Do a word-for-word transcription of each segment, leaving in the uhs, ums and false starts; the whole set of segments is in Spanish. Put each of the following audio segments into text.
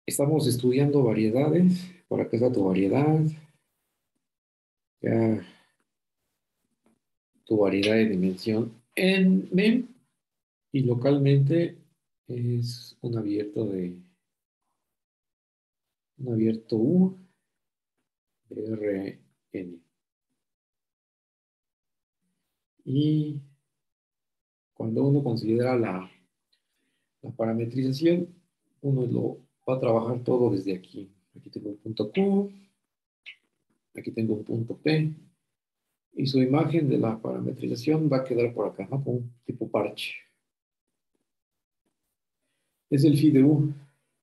Estamos estudiando variedades. Por acá está tu variedad. Ya tu variedad de dimensión n y localmente es un abierto de un abierto U de R N. Y cuando uno considera la, la parametrización, uno lo va a trabajar todo desde aquí. Aquí tengo un punto Q, aquí tengo un punto P, y su imagen de la parametrización va a quedar por acá, ¿no? Como un tipo parche. Es el phi de U.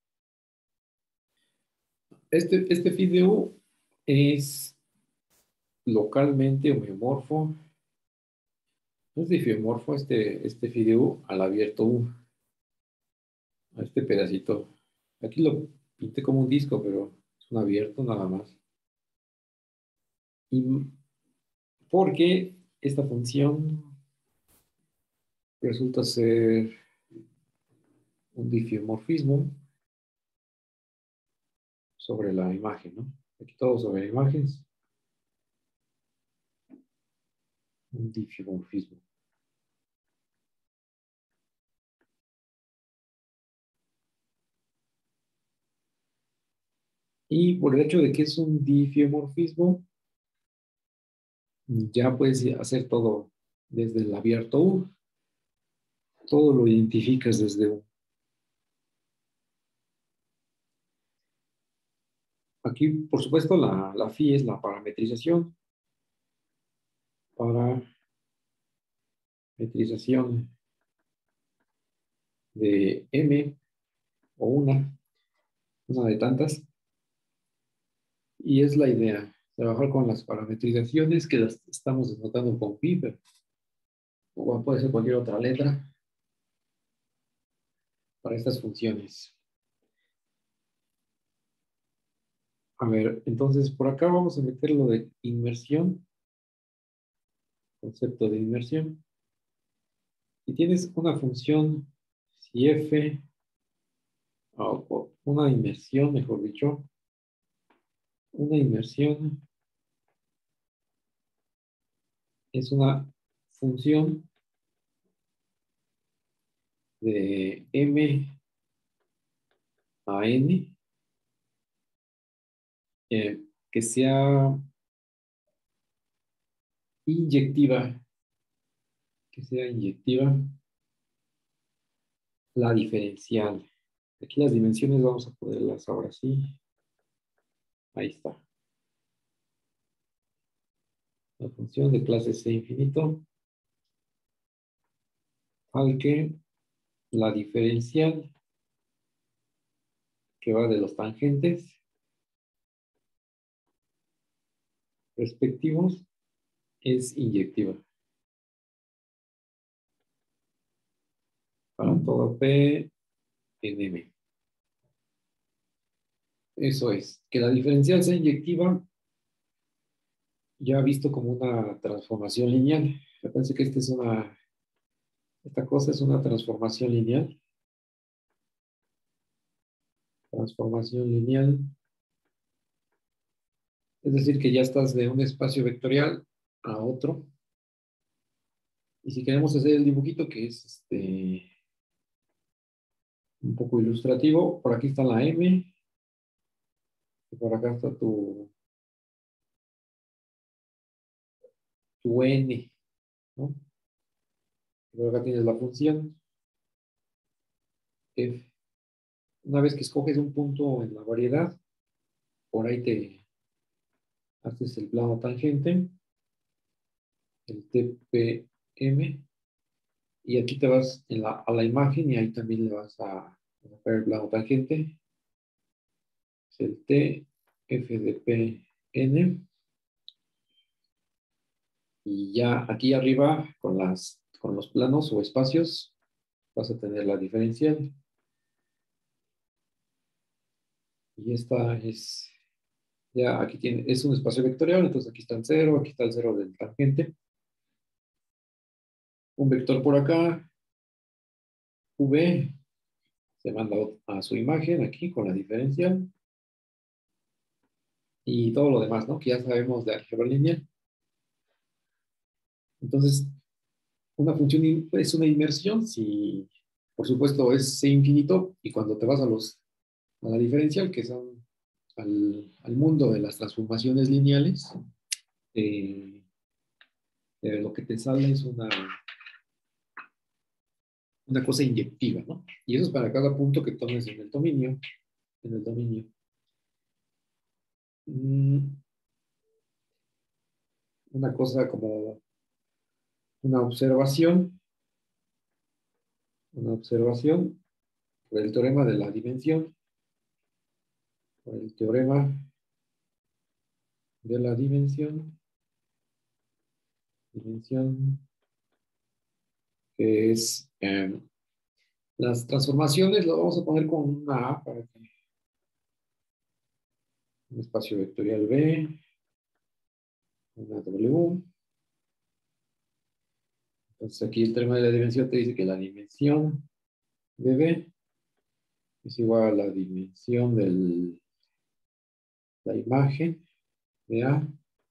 Este, este phi de U es localmente homeomorfo. No es diffeomorfo este, este phi de U al abierto U. A este pedacito. Aquí lo pinté como un disco, pero es un abierto nada más. Y porque esta función resulta ser un diffeomorfismo sobre la imagen, ¿no? Aquí todo sobre la imagen. Un diffeomorfismo. Y por el hecho de que es un diffeomorfismo, ya puedes hacer todo desde el abierto U. Todo lo identificas desde U. Aquí, por supuesto, la, la phi es la parametrización. Parametrización de M o una, una de tantas. Y es la idea, trabajar con las parametrizaciones que las estamos denotando con phi, pero o puede ser cualquier otra letra para estas funciones. A ver, entonces por acá vamos a meter lo de inmersión, concepto de inmersión. Y tienes una función, si f, o una inmersión, mejor dicho, una inmersión es una función de m a n eh, que sea inyectiva, que sea inyectiva la diferencial. Aquí las dimensiones vamos a ponerlas ahora sí. Ahí está. La función de clase C infinito al que la diferencial que va de los tangentes respectivos es inyectiva. Para todo P en M. Eso es. Que la diferencial sea inyectiva ya visto como una transformación lineal. Yo pensé que esta es una, esta cosa es una transformación lineal. Transformación lineal. Es decir, que ya estás de un espacio vectorial a otro. Y si queremos hacer el dibujito, que es este un poco ilustrativo, por aquí está la M, y por acá está tu, tu N, ¿no? Y por acá tienes la función F. Una vez que escoges un punto en la variedad, por ahí te haces el plano tangente, el T P M, y aquí te vas en la, a la imagen y ahí también le vas a sacar el plano tangente. Es el T F de P N. Y ya aquí arriba, con, las, con los planos o espacios, vas a tener la diferencial. Y esta es, ya aquí tiene, es un espacio vectorial, entonces aquí está el cero, aquí está el cero del tangente. Un vector por acá, V, te manda a su imagen aquí con la diferencial. Y todo lo demás, ¿no? Que ya sabemos de álgebra lineal. Entonces, una función es una inmersión si, por supuesto, es C infinito, y cuando te vas a, los, a la diferencial, que son al, al mundo de las transformaciones lineales, eh, eh, lo que te sale es una, una cosa inyectiva, ¿no? Y eso es para cada punto que tomes en el dominio. En el dominio. Mm, una cosa como una observación, una observación por el teorema de la dimensión, por el teorema de la dimensión, dimensión que es eh, las transformaciones, lo vamos a poner con una A para que un espacio vectorial B, una W. Entonces aquí el teorema de la dimensión te dice que la dimensión de B es igual a la dimensión de la imagen de A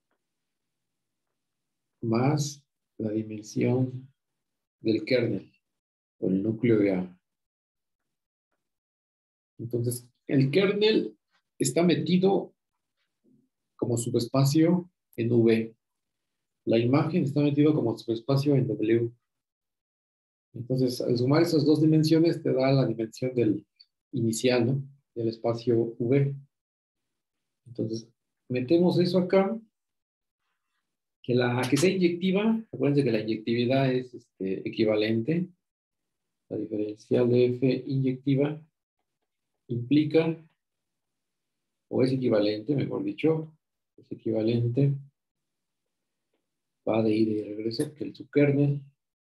más la dimensión del kernel o el núcleo de A. Entonces, el kernel está metido como subespacio en V. La imagen está metido como subespacio en W. Entonces, al sumar esas dos dimensiones te da la dimensión del inicial, ¿no? Del espacio V. Entonces, metemos eso acá. Que la que sea inyectiva, acuérdense que la inyectividad es este, equivalente. La diferencial de F inyectiva implica, o es equivalente, mejor dicho, es equivalente, va de ida y regreso, que el subkernel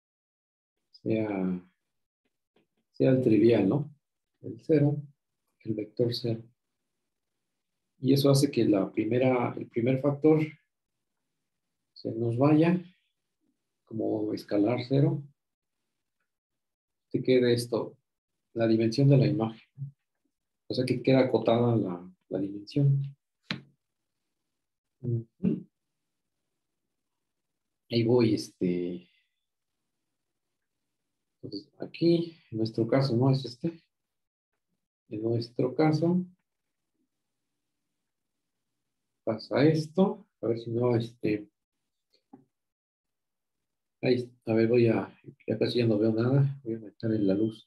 sea, sea el trivial, ¿no? El cero, el vector cero. Y eso hace que la primera, el primer factor se nos vaya como escalar cero. Te quede esto, la dimensión de la imagen. O sea que queda acotada la, la dimensión. Uh-huh. Ahí voy, este. Entonces, aquí, en nuestro caso, no es este. En nuestro caso, pasa esto. A ver si no, este. Ahí, a ver, voy a. Ya casi ya no veo nada. Voy a meter en la luz.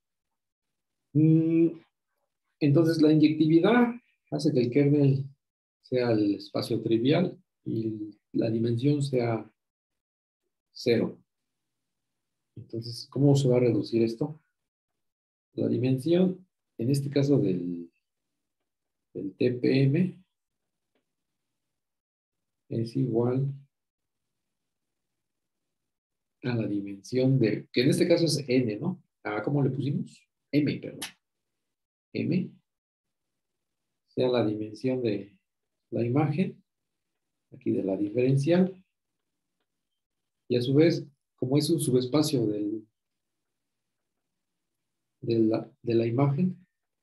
Mm, entonces, la inyectividad hace que el kernel sea el espacio trivial y la dimensión sea cero. Entonces, ¿cómo se va a reducir esto? La dimensión, en este caso del, del T P M, es igual a la dimensión de, que en este caso es n, ¿no? Ah, ¿cómo le pusimos? M, perdón. M, sea la dimensión de la imagen, aquí de la diferencial, y a su vez, como es un subespacio del, de, la, de la imagen,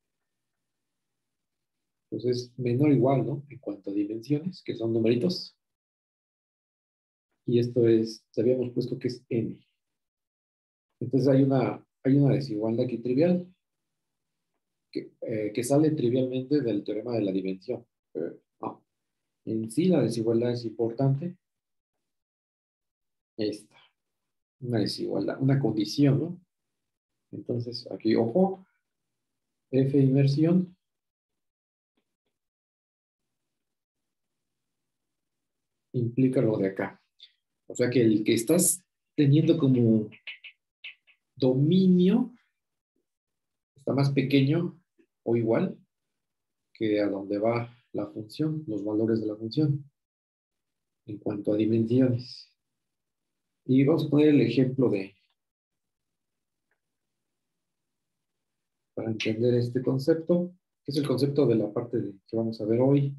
pues es menor o igual, ¿no? En cuanto a dimensiones, que son numeritos. Y esto es, habíamos puesto que es n. Entonces hay una, hay una desigualdad aquí trivial, que, eh, que sale trivialmente del teorema de la dimensión. Pero no, en sí la desigualdad es importante. Esta, una desigualdad, una condición, ¿no? Entonces, aquí, ojo, F inmersión implica lo de acá. O sea que el que estás teniendo como dominio está más pequeño o igual que a donde va la función, los valores de la función, en cuanto a dimensiones. Y vamos a poner el ejemplo de, para entender este concepto, que es el concepto de la parte de, que vamos a ver hoy.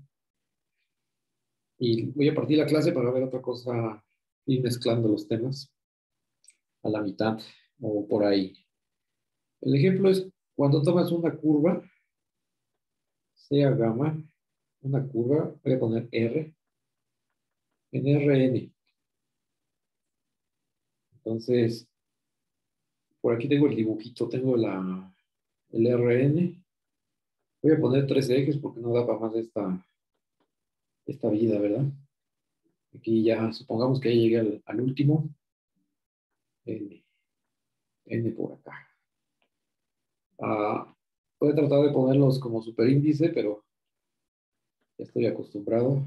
Y voy a partir la clase para ver otra cosa, ir mezclando los temas a la mitad o por ahí. El ejemplo es Cuando tomas una curva, sea gamma, una curva, voy a poner R, en R N. Entonces, por aquí tengo el dibujito, tengo la, el R N. Voy a poner tres ejes porque no da para más esta, esta vida, ¿verdad? Aquí ya, supongamos que ya llegué al, al último. N, N por acá. Ah, voy a tratar de ponerlos como superíndice, pero ya estoy acostumbrado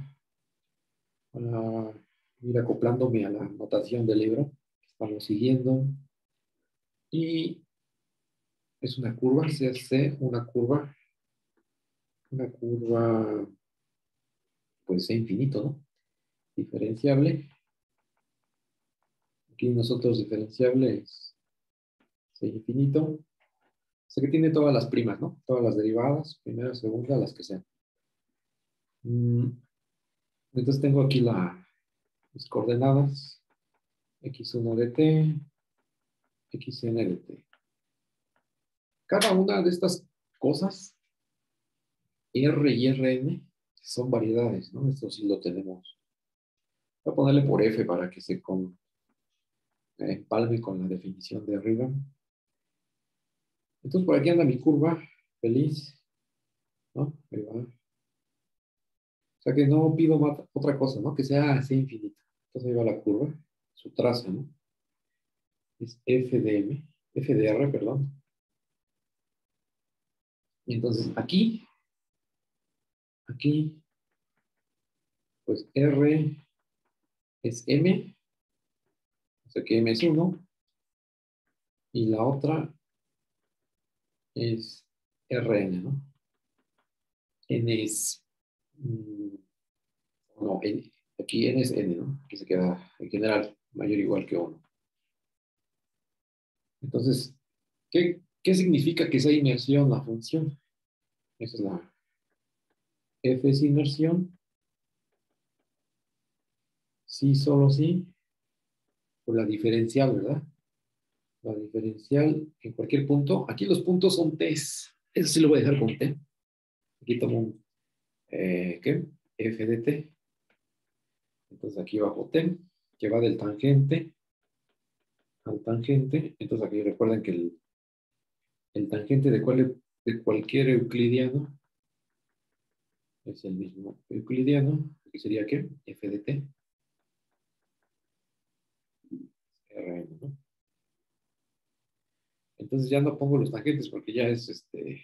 a ir acoplándome a la notación del libro que estamos siguiendo. Y es una curva, se hace una curva, una curva, pues es infinito, ¿no? Diferenciable. Aquí nosotros diferenciable es C infinito. O sea que tiene todas las primas, ¿no? Todas las derivadas, primera, segunda, las que sean. Mm, entonces tengo aquí la, las coordenadas equis uno de t, xn de t. Cada una de estas cosas, R y Rn, son variedades, ¿no? Esto sí lo tenemos. Voy a ponerle por F para que se con, eh, empalme con la definición de arriba. Entonces por aquí anda mi curva, feliz, ¿no? Ahí va. O sea que no pido más, otra cosa, ¿no? Que sea así infinita. Entonces ahí va la curva, su traza, ¿no? Es F de M, F de R, perdón. Y entonces aquí, aquí, pues R es M, o sea que M es uno, y la otra es Rn, ¿no? N es, mm, no, N, aquí N es N, ¿no? Aquí se queda en general mayor o igual que uno. Entonces, ¿qué, qué significa que sea inmersión la función? Esa es la F es inmersión, sí, solo sí, por la diferencial, ¿verdad? La diferencial en cualquier punto. Aquí los puntos son T's. Eso sí lo voy a dejar con T. Aquí tomo un, eh, ¿qué? F de T. Entonces aquí bajo T, que va del tangente al tangente. Entonces aquí recuerden que el, el tangente de, cual, de cualquier euclidiano es el mismo euclidiano. Aquí sería ¿qué? F de T. Rn, ¿no? Entonces ya no pongo los tangentes porque ya es este.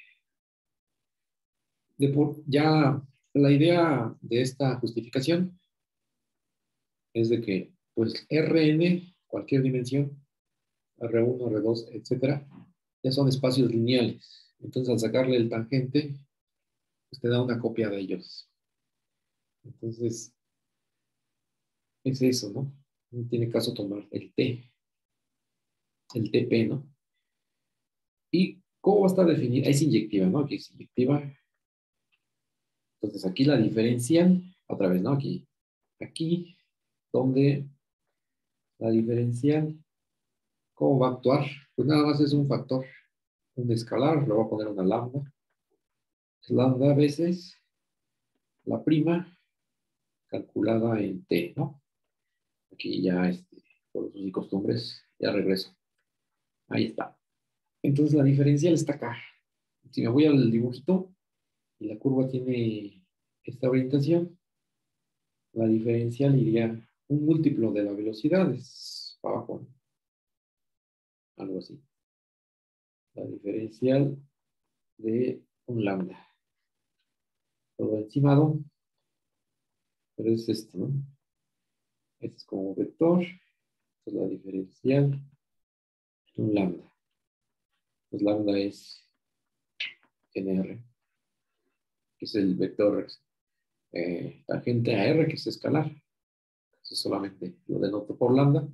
De por, ya la idea de esta justificación es de que, pues, Rn, cualquier dimensión, R uno, R dos, etcétera, ya son espacios lineales. Entonces, al sacarle el tangente, pues te da una copia de ellos. Entonces, es eso, ¿no? No tiene caso tomar el T, el T P, ¿no? ¿Y cómo va a estar definida? Es inyectiva, ¿no? Aquí es inyectiva. Entonces, aquí la diferencial, otra vez, ¿no? Aquí, aquí, donde la diferencial, ¿cómo va a actuar? Pues nada más es un factor, un escalar, le voy a poner una lambda. Lambda veces la prima calculada en T, ¿no? Aquí ya, este, por usos y costumbres, ya regreso. Ahí está. Entonces la diferencial está acá. Si me voy al dibujito y la curva tiene esta orientación, la diferencial iría un múltiplo de la velocidad, es para abajo, ¿no? Algo así. La diferencial de un lambda. Todo encimado, pero es esto, ¿no? Este es como vector, esta es la diferencial de un lambda. Pues lambda es nr, que es el vector eh, tangente a r, que es escalar. Entonces solamente lo denoto por lambda.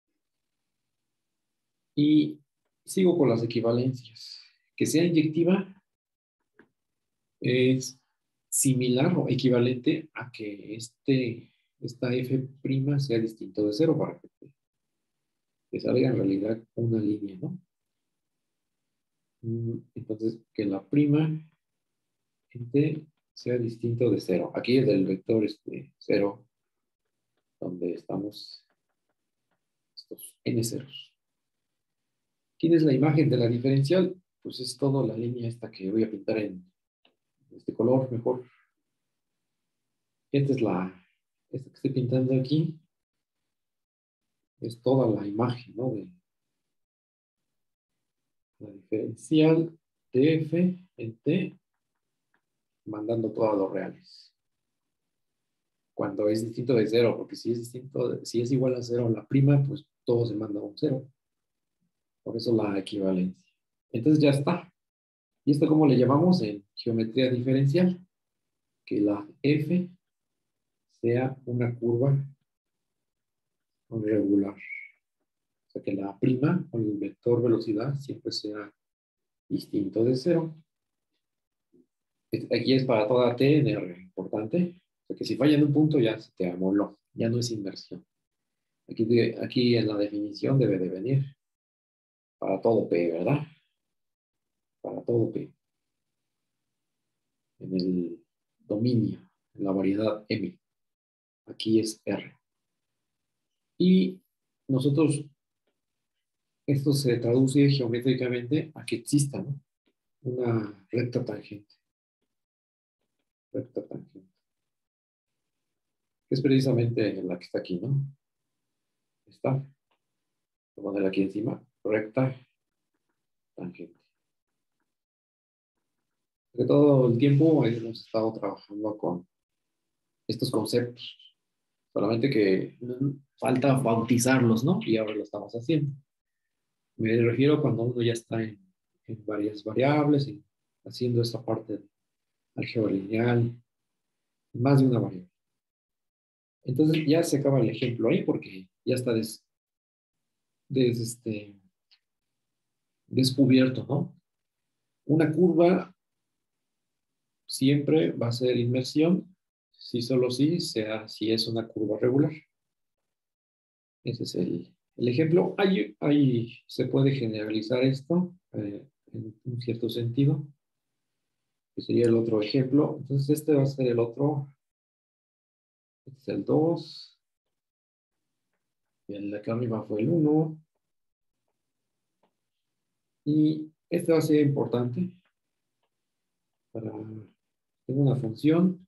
Y sigo con las equivalencias. Que sea inyectiva es similar o equivalente a que este, esta f' sea distinto de cero para que, te, que salga en realidad una línea, ¿no? Entonces, que la prima en T sea distinto de cero. Aquí es del vector este, cero, donde estamos estos n ceros. ¿Quién es la imagen de la diferencial? Pues es toda la línea esta que voy a pintar en este color mejor. Esta es la, esta que estoy pintando aquí, es toda la imagen, ¿no? De la diferencial de f en t, mandando todos los reales. Cuando es distinto de cero, porque si es distinto, de, si es igual a cero la prima, pues todo se manda a un cero. Por eso la equivalencia. Entonces ya está. ¿Y esto cómo le llamamos en geometría diferencial? Que la f sea una curva regular. O sea, que la prima o el vector velocidad siempre sea distinto de cero. Aquí es para toda t en R, importante. O sea, que si falla en un punto ya se te amoló, ya no es inversión. Aquí, aquí en la definición debe de venir para todo P, ¿verdad? Para todo P. En el dominio, en la variedad M. Aquí es R. Y nosotros, esto se traduce geométricamente a que exista, ¿no? Una recta tangente. Recta tangente. Es precisamente la que está aquí, ¿no? Está. Voy a poner aquí encima. Recta tangente. Porque todo el tiempo hemos estado trabajando con estos conceptos. Solamente que falta bautizarlos, ¿no? Y ahora lo estamos haciendo. Me refiero cuando uno ya está en, en varias variables y haciendo esta parte de álgebra lineal, más de una variable. Entonces ya se acaba el ejemplo ahí porque ya está des, des, este, descubierto, ¿no? Una curva siempre va a ser inmersión, si solo si sea, si es una curva regular. Ese es el, el ejemplo. Ahí, ahí se puede generalizar esto eh, en un cierto sentido, que sería el otro ejemplo. Entonces este va a ser el otro. Este es el dos. Y el de acá arriba fue el uno. Y este va a ser importante para tengo una función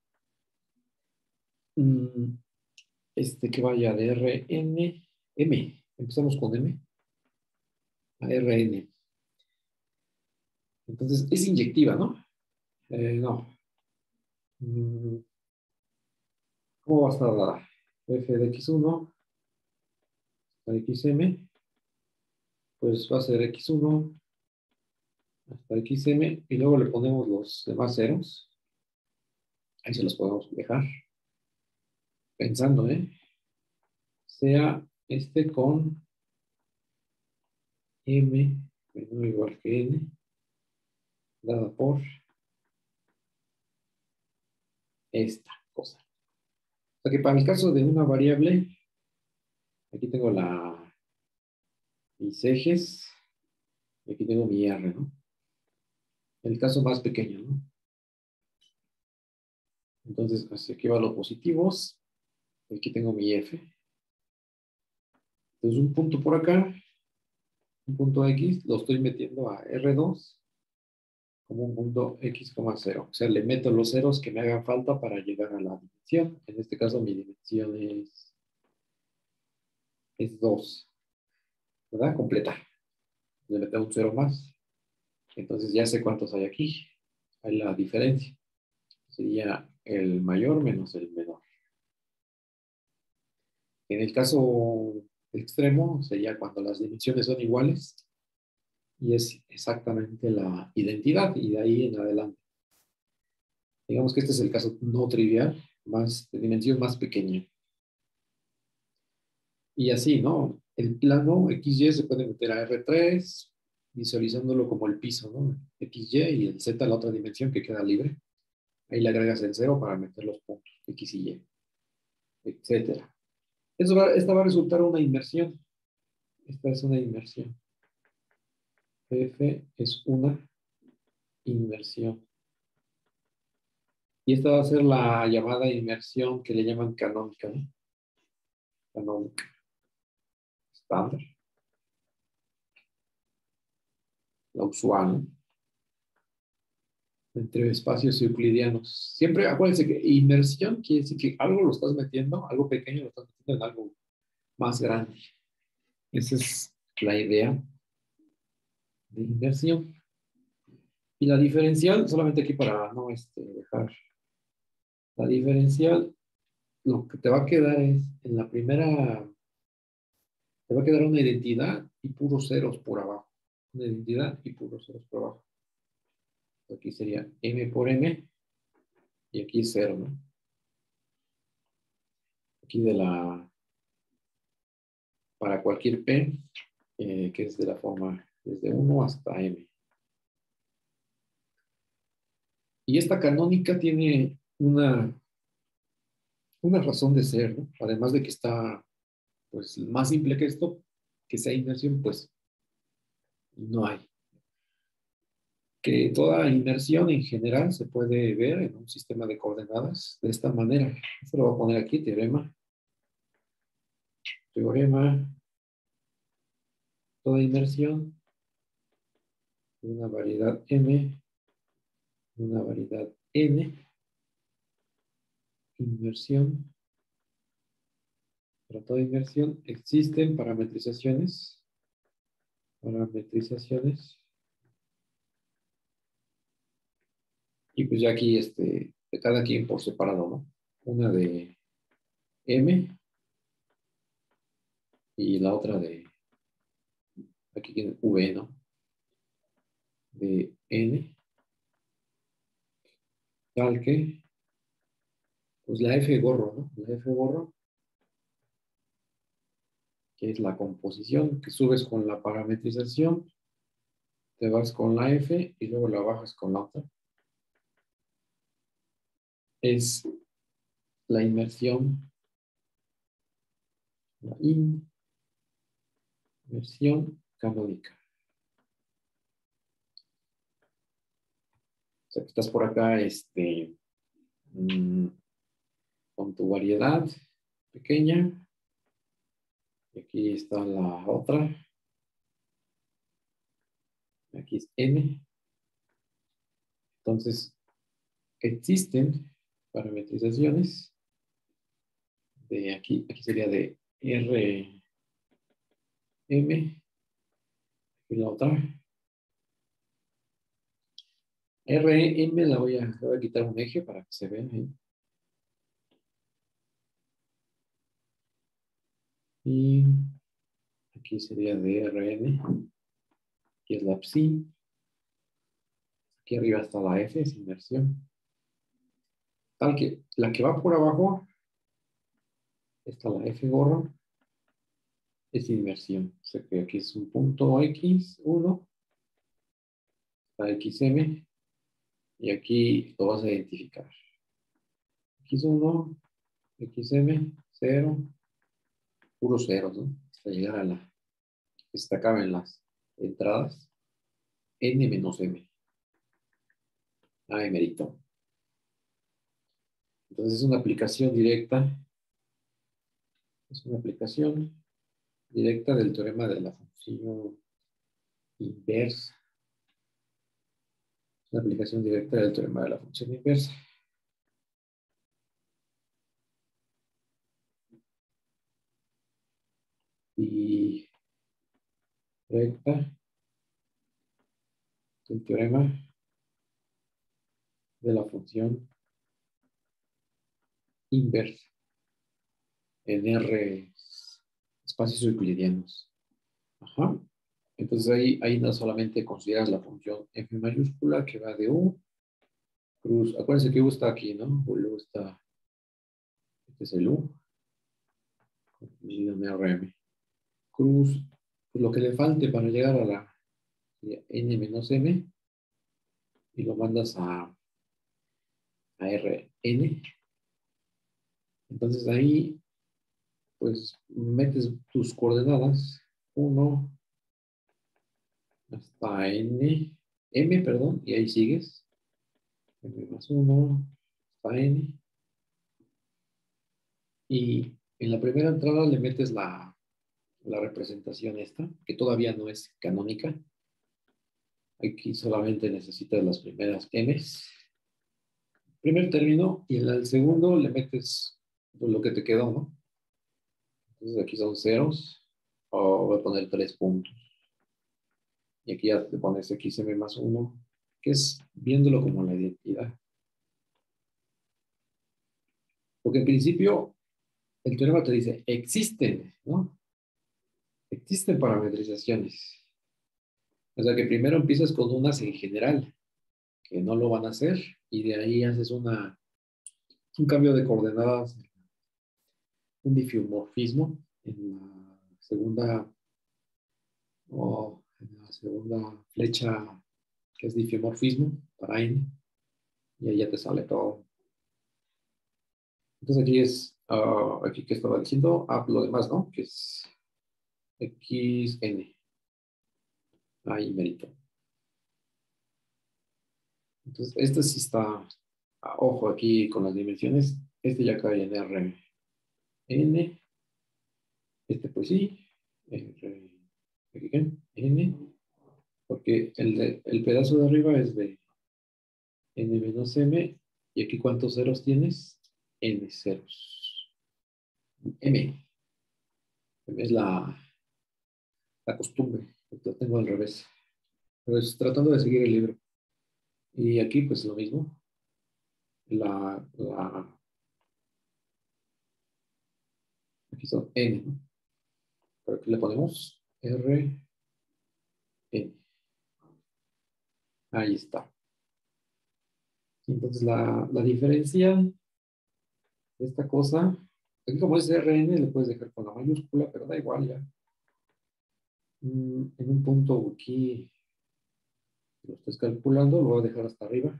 mm, este que vaya de Rn, M. Empezamos con M a Rn. Entonces es inyectiva, ¿no? Eh, no. Mm, ¿Cómo va a estar dada? F de x uno a xm, pues va a ser x uno hasta xm y luego le ponemos los demás ceros. Ahí se los podemos dejar. Pensando, ¿eh? Sea este con m menor o igual que n, dada por esta cosa. O sea que para el caso de una variable, aquí tengo la, mis ejes, y aquí tengo mi R, ¿no? El caso más pequeño, ¿no? Entonces, hacia aquí van los positivos, aquí tengo mi F. Entonces, un punto por acá, un punto X, lo estoy metiendo a R dos como un punto X, cero. O sea, le meto los ceros que me hagan falta para llegar a la dimensión. En este caso, mi dimensión es, es dos, ¿verdad? Completa. Le meto un cero más. Entonces, ya sé cuántos hay aquí. Hay la diferencia. Sería el mayor menos el menor. En el caso extremo, sería cuando las dimensiones son iguales y es exactamente la identidad y de ahí en adelante. Digamos que este es el caso no trivial, más de dimensión más pequeña. Y así, ¿no? El plano X Y se puede meter a R tres, visualizándolo como el piso, ¿no? X Y y el Z la otra dimensión que queda libre. Ahí le agregas el cero para meter los puntos X y Y, etcétera. Eso va, esta va a resultar una inmersión. Esta es una inmersión. F es una inmersión. Y esta va a ser la llamada inmersión que le llaman canónica, ¿no? Canónica. Estándar. La usual, ¿no? Entre espacios euclidianos. Siempre acuérdense que inmersión quiere decir que algo lo estás metiendo, algo pequeño lo estás metiendo en algo más grande. Esa es la idea de inmersión. Y la diferencial, solamente aquí para no este, dejar, la diferencial, lo que te va a quedar es, en la primera, te va a quedar una identidad y puros ceros por abajo. Una identidad y puros ceros por abajo. Aquí sería m por m y aquí es cero, ¿no? Aquí de la, para cualquier p, eh, que es de la forma desde uno hasta m. Y esta canónica tiene una, una razón de ser, ¿no? Además de que está, pues, más simple que esto, que sea inmersión, pues, no hay. Que toda inmersión en general se puede ver en un sistema de coordenadas de esta manera. Esto lo voy a poner aquí, teorema. Teorema, toda inmersión de una variedad m, de una variedad n, inmersión. Para toda inmersión existen parametrizaciones, parametrizaciones, y pues ya aquí este, de cada quien por separado, ¿no? Una de m y la otra de, aquí tiene v, ¿no? De n, tal que, pues la f gorro, ¿no? La f gorro, que es la composición, que subes con la parametrización, te vas con la f y luego la bajas con la otra. Es la inmersión, la inmersión canónica. O sea, que estás por acá, este, mmm, con tu variedad pequeña. Y aquí está la otra. Aquí es n. Entonces, existen parametrizaciones de aquí, aquí sería de R M y la otra. R M la voy a, le voy a quitar un eje para que se vea ahí. Y aquí sería de R N, que es la psi. Aquí arriba está la F, es inversión. Tal que la que va por abajo, está la F gorro, es inversión. O sea que aquí es un punto X uno, la X M, y aquí lo vas a identificar. X uno, X M, cero, puros ceros, ¿no? Hasta llegar a la, esta caben las entradas, N menos M. Ah, emerito. Entonces es una aplicación directa, es una aplicación directa del teorema de la función inversa. Es una aplicación directa del teorema de la función inversa. Y recta del teorema de la función inversa en R espacios euclidianos. Ajá. Entonces ahí, ahí no solamente consideras la función f mayúscula que va de u, cruz, acuérdense que u está aquí, ¿no? U está, este es el u, medido en R M. Cruz, pues lo que le falte para llegar a la n menos m, y lo mandas a, a R N. Entonces ahí, pues metes tus coordenadas, uno, hasta N, M, perdón, y ahí sigues. M más uno, hasta N. Y en la primera entrada le metes la, la representación esta, que todavía no es canónica. Aquí solamente necesitas las primeras M's. Primer término, y en el segundo le metes lo que te quedó, ¿no? Entonces aquí son ceros, o voy a poner tres puntos. Y aquí ya te pones X M más uno, que es viéndolo como la identidad. Porque en principio el teorema te dice, existen, ¿no? Existen parametrizaciones. O sea que primero empiezas con unas en general, que no lo van a hacer, y de ahí haces una, un cambio de coordenadas, un diffeomorfismo en la segunda, o en la segunda flecha, que es diffeomorfismo, para n, y ahí ya te sale todo. Entonces aquí es, uh, aquí que estaba diciendo, ah, lo demás, ¿no? Que es xn. Ahí merito. Entonces, este sí está, ah, ojo aquí con las dimensiones. Este ya cae en R N. Este pues sí. R, N. Porque el, de, el pedazo de arriba es de N menos M. ¿Y aquí cuántos ceros tienes? N ceros. M. M es la, la costumbre. Lo tengo al revés. Pero es tratando de seguir el libro. Y aquí pues lo mismo. La, la, aquí son N, ¿no? Pero aquí le ponemos R, N. Ahí está. Entonces la, la diferencia de esta cosa, aquí como es R N, le puedes dejar con la mayúscula, pero da igual ya. Mm, en un punto aquí, lo estés calculando, lo voy a dejar hasta arriba.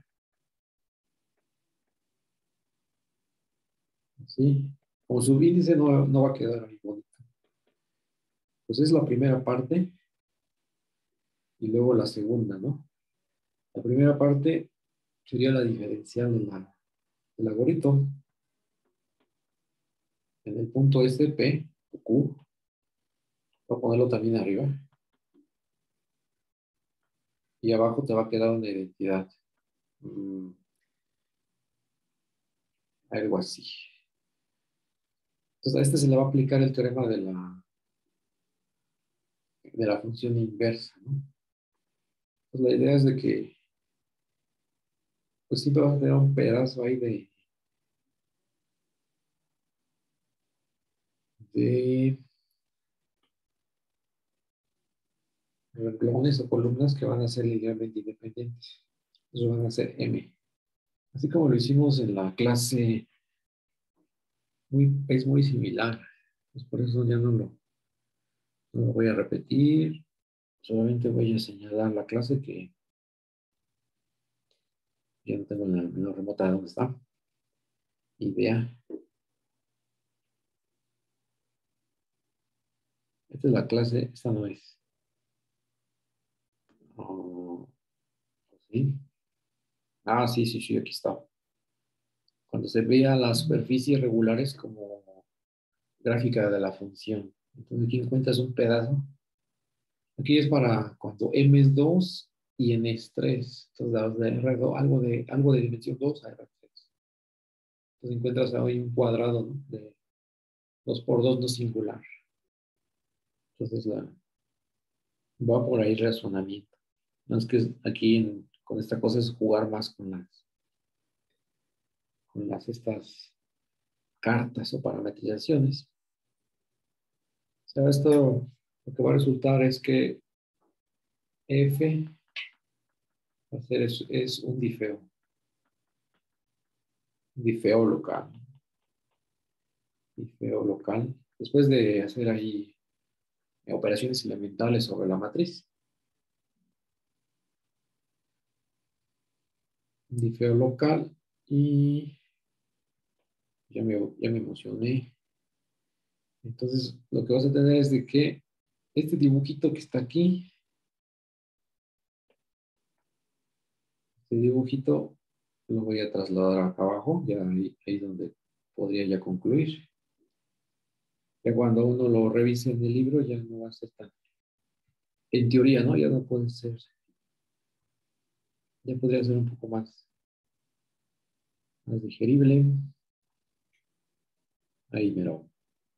Así. Como subíndice no, no va a quedar ahí bonito. Pues es la primera parte y luego la segunda, ¿no? La primera parte sería la diferencial de la, del algoritmo. En el punto este, P o Q, voy a ponerlo también arriba. Y abajo te va a quedar una identidad. Mm, algo así. Entonces a este se le va a aplicar el teorema de la, de la función inversa, ¿no? Pues la idea es de que pues siempre vas a tener un pedazo ahí de, de renglones o columnas que van a ser linealmente independientes. Eso van a ser M. Así como lo hicimos en la clase, muy, es muy similar. Pues por eso ya no lo, no lo voy a repetir. Solamente voy a señalar la clase que ya no tengo la menor remota de dónde está. Idea. Esta es la clase, esta no es. Oh, ¿sí? Ah, sí, sí, sí, aquí está. Cuando se vea las superficies regulares como gráfica de la función. Entonces aquí encuentras un pedazo. Aquí es para cuando M es dos y N es tres. Entonces de R dos, algo de, algo de dimensión dos a R tres. Entonces encuentras ahí un cuadrado, ¿no? De dos por dos no singular. Entonces la, va por ahí el razonamiento. No es que aquí en, con esta cosa es jugar más con las, con las estas cartas o parametrizaciones. O sea, esto lo que va a resultar es que F va a ser es, es un difeo. Un difeo local. Difeo local. Después de hacer ahí operaciones elementales sobre la matriz. Un difeo local. Y ya me, ya me emocioné. Entonces, lo que vas a tener es de que este dibujito que está aquí este dibujito lo voy a trasladar acá abajo, ya ahí, ahí donde podría ya concluir. Ya cuando uno lo revise en el libro ya no va a ser tan, en teoría, ¿no? Ya no puede ser, ya podría ser un poco más, más digerible. Ahí, pero.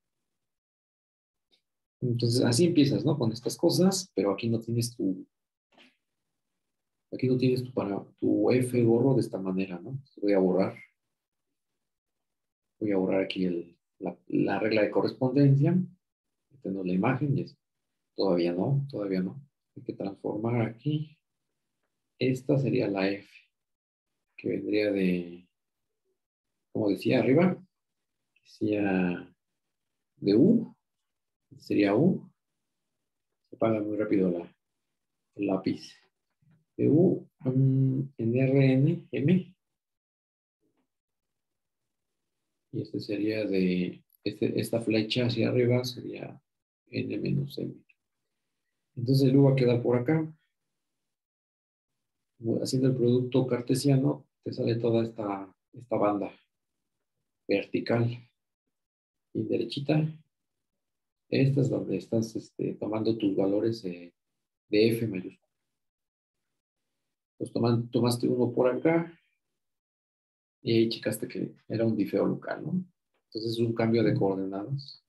Entonces, así empiezas, ¿no? Con estas cosas, pero aquí no tienes tu, aquí no tienes tu, para, tu F gorro de esta manera, ¿no? Voy a borrar, voy a borrar aquí el, la, la regla de correspondencia. Tengo la imagen y es, todavía no, todavía no. Hay que transformar aquí. Esta sería la F, que vendría de, como decía arriba, decía de U, sería U. Se apaga muy rápido la, el lápiz. De U um, en R N, M. Y este sería de, este, esta flecha hacia arriba sería N menos M. Entonces el U va a quedar por acá. Haciendo el producto cartesiano, te sale toda esta, esta banda vertical y derechita. Esta es donde estás este, tomando tus valores de, de F mayúscula. Pues toman, tomaste uno por acá y ahí checaste que era un difeo local, ¿no? Entonces es un cambio de coordenadas.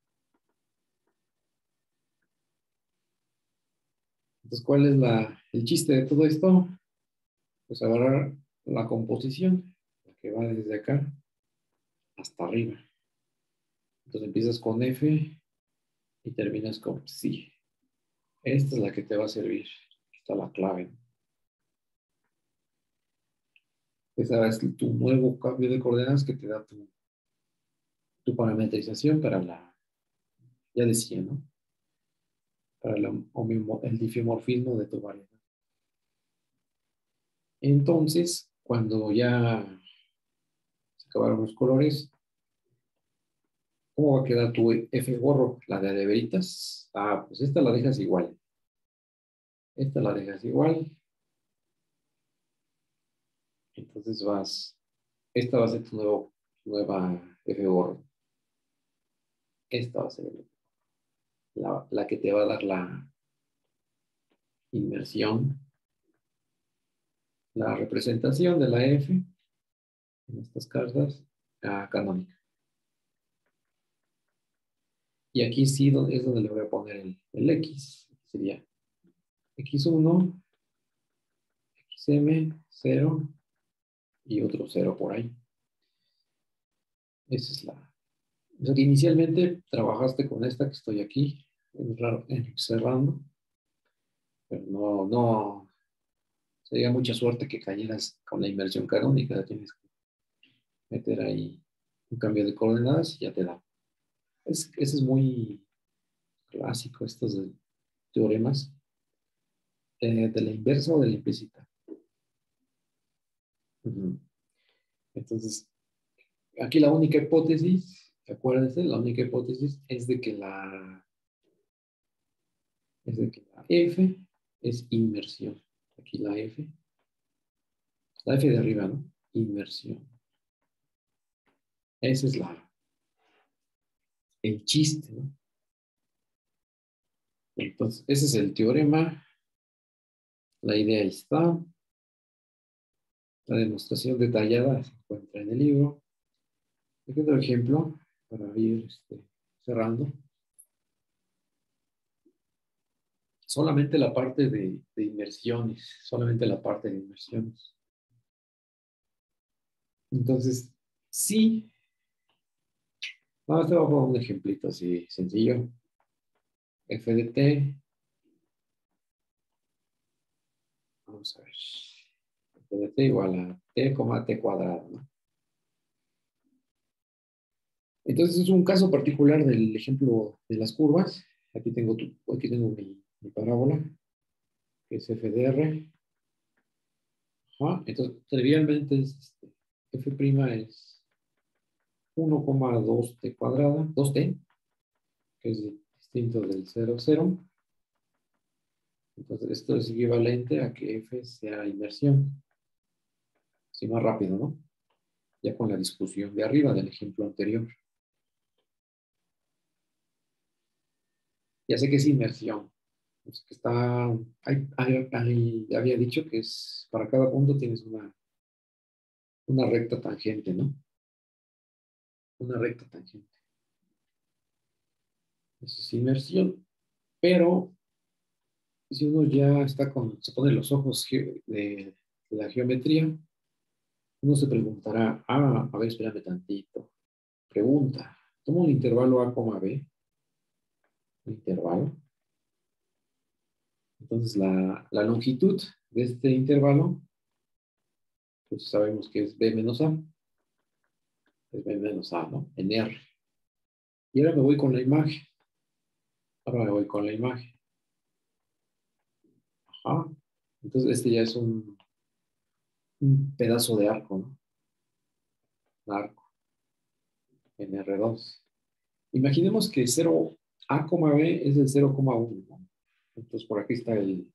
Entonces, ¿cuál es la, el chiste de todo esto? Pues agarrar la composición, la que va desde acá hasta arriba. Entonces empiezas con F y terminas con psi. Esta es la que te va a servir. Aquí está la clave. Esa es tu nuevo cambio de coordenadas que te da tu, tu parametrización para la, ya decía, ¿no? Para la, el difeomorfismo de tu variedad. Entonces, cuando ya se acabaron los colores, ¿cómo va a quedar tu F gorro? La de adeveritas. Ah, pues esta la dejas igual. Esta la dejas igual. Entonces vas, esta va a ser tu nuevo, nueva F gorro. Esta va a ser la, la que te va a dar la inmersión, la representación de la F en estas cartas ah, canónica. Y aquí sí es donde le voy a poner el, el X. Sería X uno, X M, cero y otro cero por ahí. Esa es la. O sea que inicialmente trabajaste con esta que estoy aquí, cerrando, pero no, no, sería mucha suerte que cayeras con la inversión canónica. Tienes que meter ahí un cambio de coordenadas y ya te da. Es, ese es muy clásico, estos de teoremas eh, de la inversa o de la implícita. Uh-huh. Entonces, aquí la única hipótesis, acuérdense, la única hipótesis es de que la, es de que la F es inmersión. Aquí la F, la F de arriba, ¿no? Inmersión. Ese es la, el chiste, ¿no? Entonces, ese es el teorema. La idea está. La demostración detallada se encuentra en el libro. Aquí otro ejemplo para ir este, cerrando. Solamente la parte de, de inmersiones, solamente la parte de inmersiones. Entonces, sí, vamos a poner un ejemplito así sencillo. F de t, vamos a ver, F de t igual a t, t cuadrado, ¿no? Entonces es un caso particular del ejemplo de las curvas. Aquí tengo, tu, aquí tengo mi, mi parábola, que es f de r. Ajá. Entonces, trivialmente es, este, f' es uno coma dos t cuadrada, dos t, que es distinto del cero, cero. Entonces, esto es equivalente a que f sea inversión. así más rápido, ¿no? Ya con la discusión de arriba del ejemplo anterior. Ya sé que es inmersión. Es que está, hay, hay- hay- había dicho que es, para cada punto tienes una, una recta tangente, ¿no? Una recta tangente. Eso es inmersión. Pero si uno ya está con, se pone los ojos ge- de, de la geometría, uno se preguntará, ah, a ver, espérame tantito. Pregunta, tomo un intervalo A, B, un intervalo. Entonces, la, la longitud de este intervalo, pues sabemos que es B menos A, es B menos A, ¿no? En R. Y ahora me voy con la imagen. Ahora me voy con la imagen. Ajá. Entonces, este ya es un, un pedazo de arco, ¿no? Un arco en R dos. Imaginemos que cero A, B es el cero coma uno, ¿no? Entonces, por aquí está el,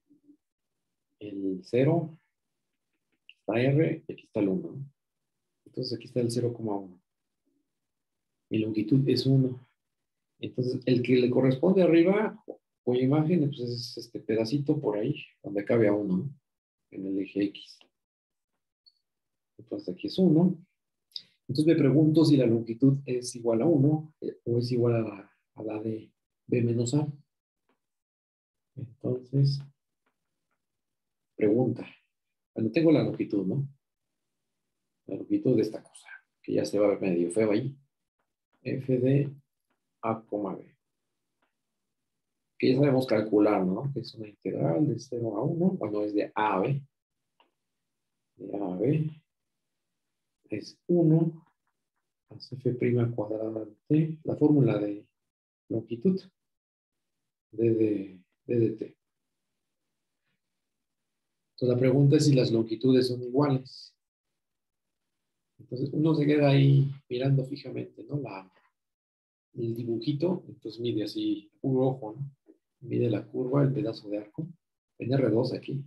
el cero, está R, y aquí está el uno, ¿no? Entonces, aquí está el cero coma uno. Mi longitud es uno. Entonces, el que le corresponde arriba, cuya imagen, pues es este pedacito por ahí, donde cabe a uno, ¿no? En el eje X. Entonces, aquí es uno. Entonces, me pregunto si la longitud es igual a uno eh, o es igual a la, a la de B menos A. Entonces, pregunta. Cuando tengo la longitud, ¿no? La longitud de esta cosa, que ya se va a ver medio feo ahí. F de A, B. Que ya sabemos calcular, ¿no? Que es una integral de cero a uno. Bueno, es de A a B. De A a B es uno más f' cuadrada de t, la fórmula de longitud, d de, d de t. Entonces la pregunta es si las longitudes son iguales. Entonces uno se queda ahí mirando fijamente, ¿no? La, el dibujito, entonces mide así, puro ojo, ¿no? Mide la curva, el pedazo de arco, en R dos aquí.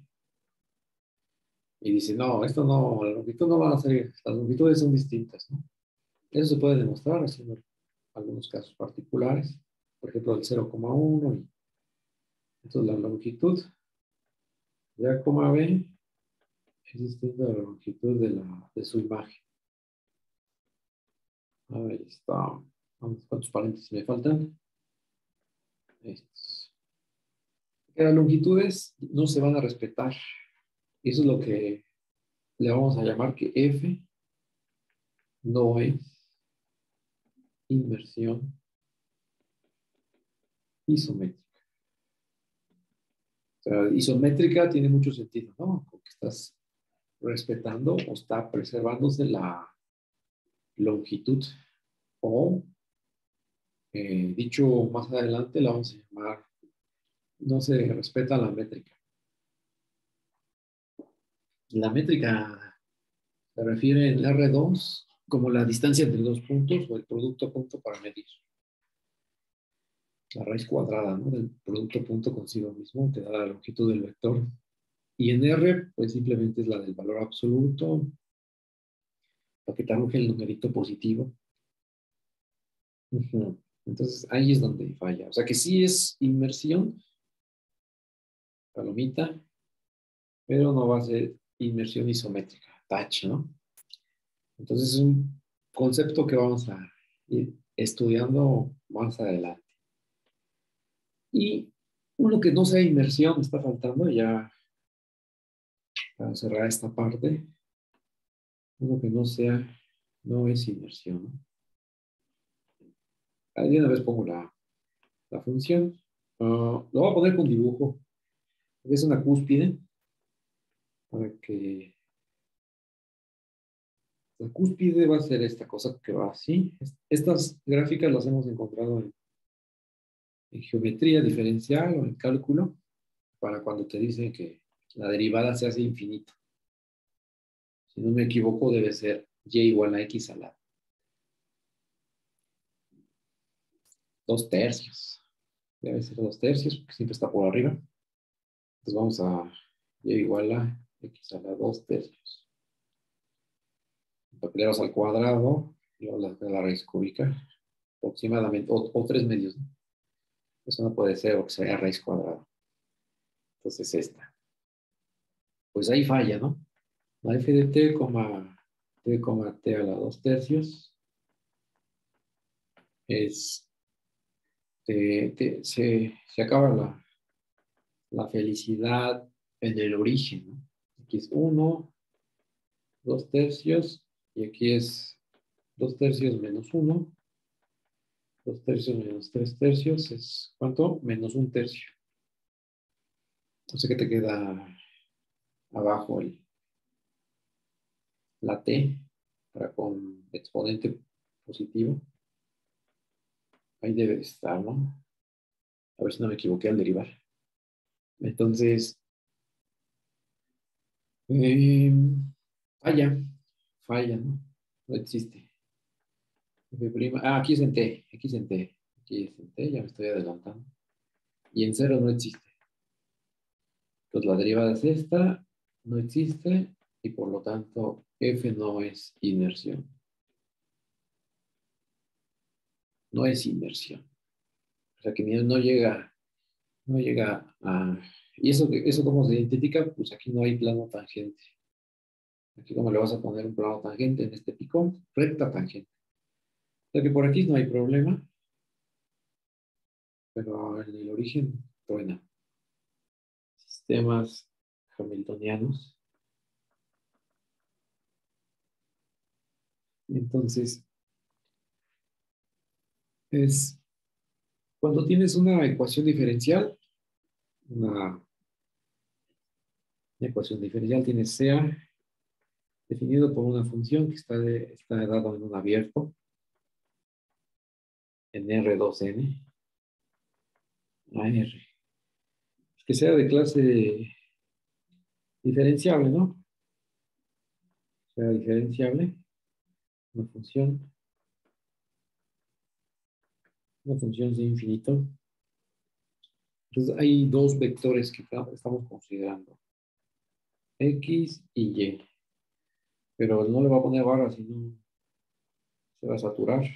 Y dice, no, esto no, la longitud no va a ser, las longitudes son distintas, ¿no? Eso se puede demostrar haciendo algunos casos particulares, por ejemplo, el cero coma uno. Y entonces la longitud de A, B es distinta a la longitud de, la, de su imagen. Ahí está. ¿Cuántos paréntesis me faltan? Estos. Las longitudes no se van a respetar. Eso es lo que le vamos a llamar que F no es inmersión isométrica. O sea, isométrica tiene mucho sentido, ¿no? Porque estás respetando o está preservándose la longitud. O, eh, dicho más adelante, la vamos a llamar, no se respeta la métrica. La métrica se refiere en R dos como la distancia entre dos puntos o el producto punto para medir. La raíz cuadrada, ¿no? Del producto punto consigo mismo te da la longitud del vector. Y en R, pues simplemente es la del valor absoluto, lo que te arroja el numerito positivo. Uh-huh. Entonces ahí es donde falla. O sea que sí es inmersión, palomita, pero no va a ser inmersión isométrica, touch, ¿no? Entonces es un concepto que vamos a ir estudiando más adelante. Y uno que no sea inmersión, está faltando ya para cerrar esta parte. Uno que no sea, no es inmersión, ¿no? Ahí una vez pongo la, la función. Uh, lo voy a poner con dibujo. Es una cúspide para que la cúspide va a ser esta cosa que va así. Estas gráficas las hemos encontrado en, en geometría diferencial o en cálculo para cuando te dicen que la derivada se hace infinito. Si no me equivoco, debe ser y igual a x a la dos tercios. Debe ser dos tercios porque siempre está por arriba. Entonces vamos a y igual a x a la dos tercios. factorial al cuadrado, y luego la, la raíz cúbica, aproximadamente, o, o tres medios, ¿no? Eso no puede ser porque sea raíz cuadrada. Entonces esta. Pues ahí falla, ¿no? La f de t, t, t a la dos tercios es, te, te, se, se acaba la, la felicidad en el origen, ¿no? Aquí es uno, dos tercios, y aquí es dos tercios menos uno, dos tercios menos tres tercios, es ¿cuánto? Menos un tercio. Entonces, ¿qué te queda abajo? El, la t, para con exponente positivo. Ahí debe estar, ¿no? A ver si no me equivoqué al derivar. Entonces, eh, falla, falla, ¿no? No existe. F prima, ah, aquí es en T, aquí es en T, aquí es en T, ya me estoy adelantando. Y en cero no existe. Entonces la derivada es esta, no existe, y por lo tanto F no es inmersión. No es inmersión. O sea que no llega, no llega a... ¿Y eso, eso cómo se identifica? Pues aquí no hay plano tangente. Aquí como le vas a poner un plano tangente en este pico, recta tangente. O sea que por aquí no hay problema, pero en el origen truena. Sistemas hamiltonianos. Entonces, es cuando tienes una ecuación diferencial, una, una ecuación diferencial tienes C A definido por una función que está, de, está dado en un abierto, en R dos N, a R. Que sea de clase diferenciable, ¿no? Sea diferenciable, una función, una función sin infinito. Entonces hay dos vectores que estamos considerando, X y Y. Pero no le va a poner barra, si no se va a saturar.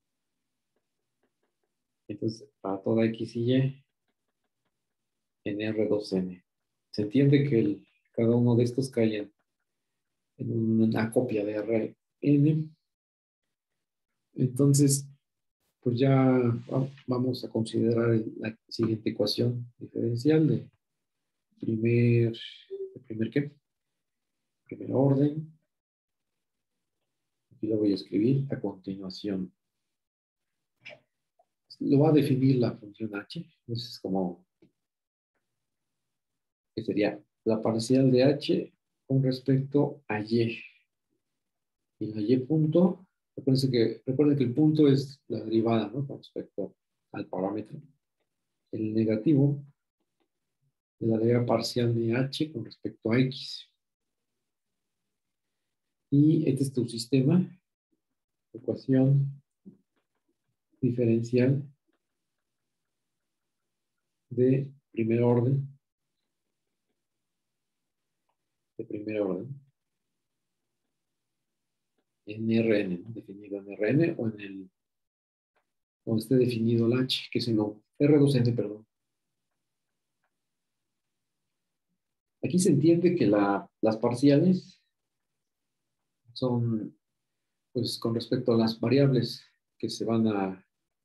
Entonces, para toda X y Y, en R dos N. Se entiende que el, cada uno de estos cae en una copia de R N. Entonces, pues ya vamos a considerar la siguiente ecuación diferencial de primer, de primer ¿qué? Primer orden. Aquí lo voy a escribir a continuación. Lo va a definir la función h. Entonces es como que sería la parcial de h con respecto a y. Y la y punto, recuerden que, recuerden que el punto es la derivada, ¿no? Con respecto al parámetro. El negativo de la derivada parcial de h con respecto a x. Y este es tu sistema, ecuación diferencial de primer orden. De primer orden. En R N, ¿no? Definido en R N o en el donde esté definido el h, que es en R dos N, perdón. Aquí se entiende que la, las parciales son, pues, con respecto a las variables que se van a,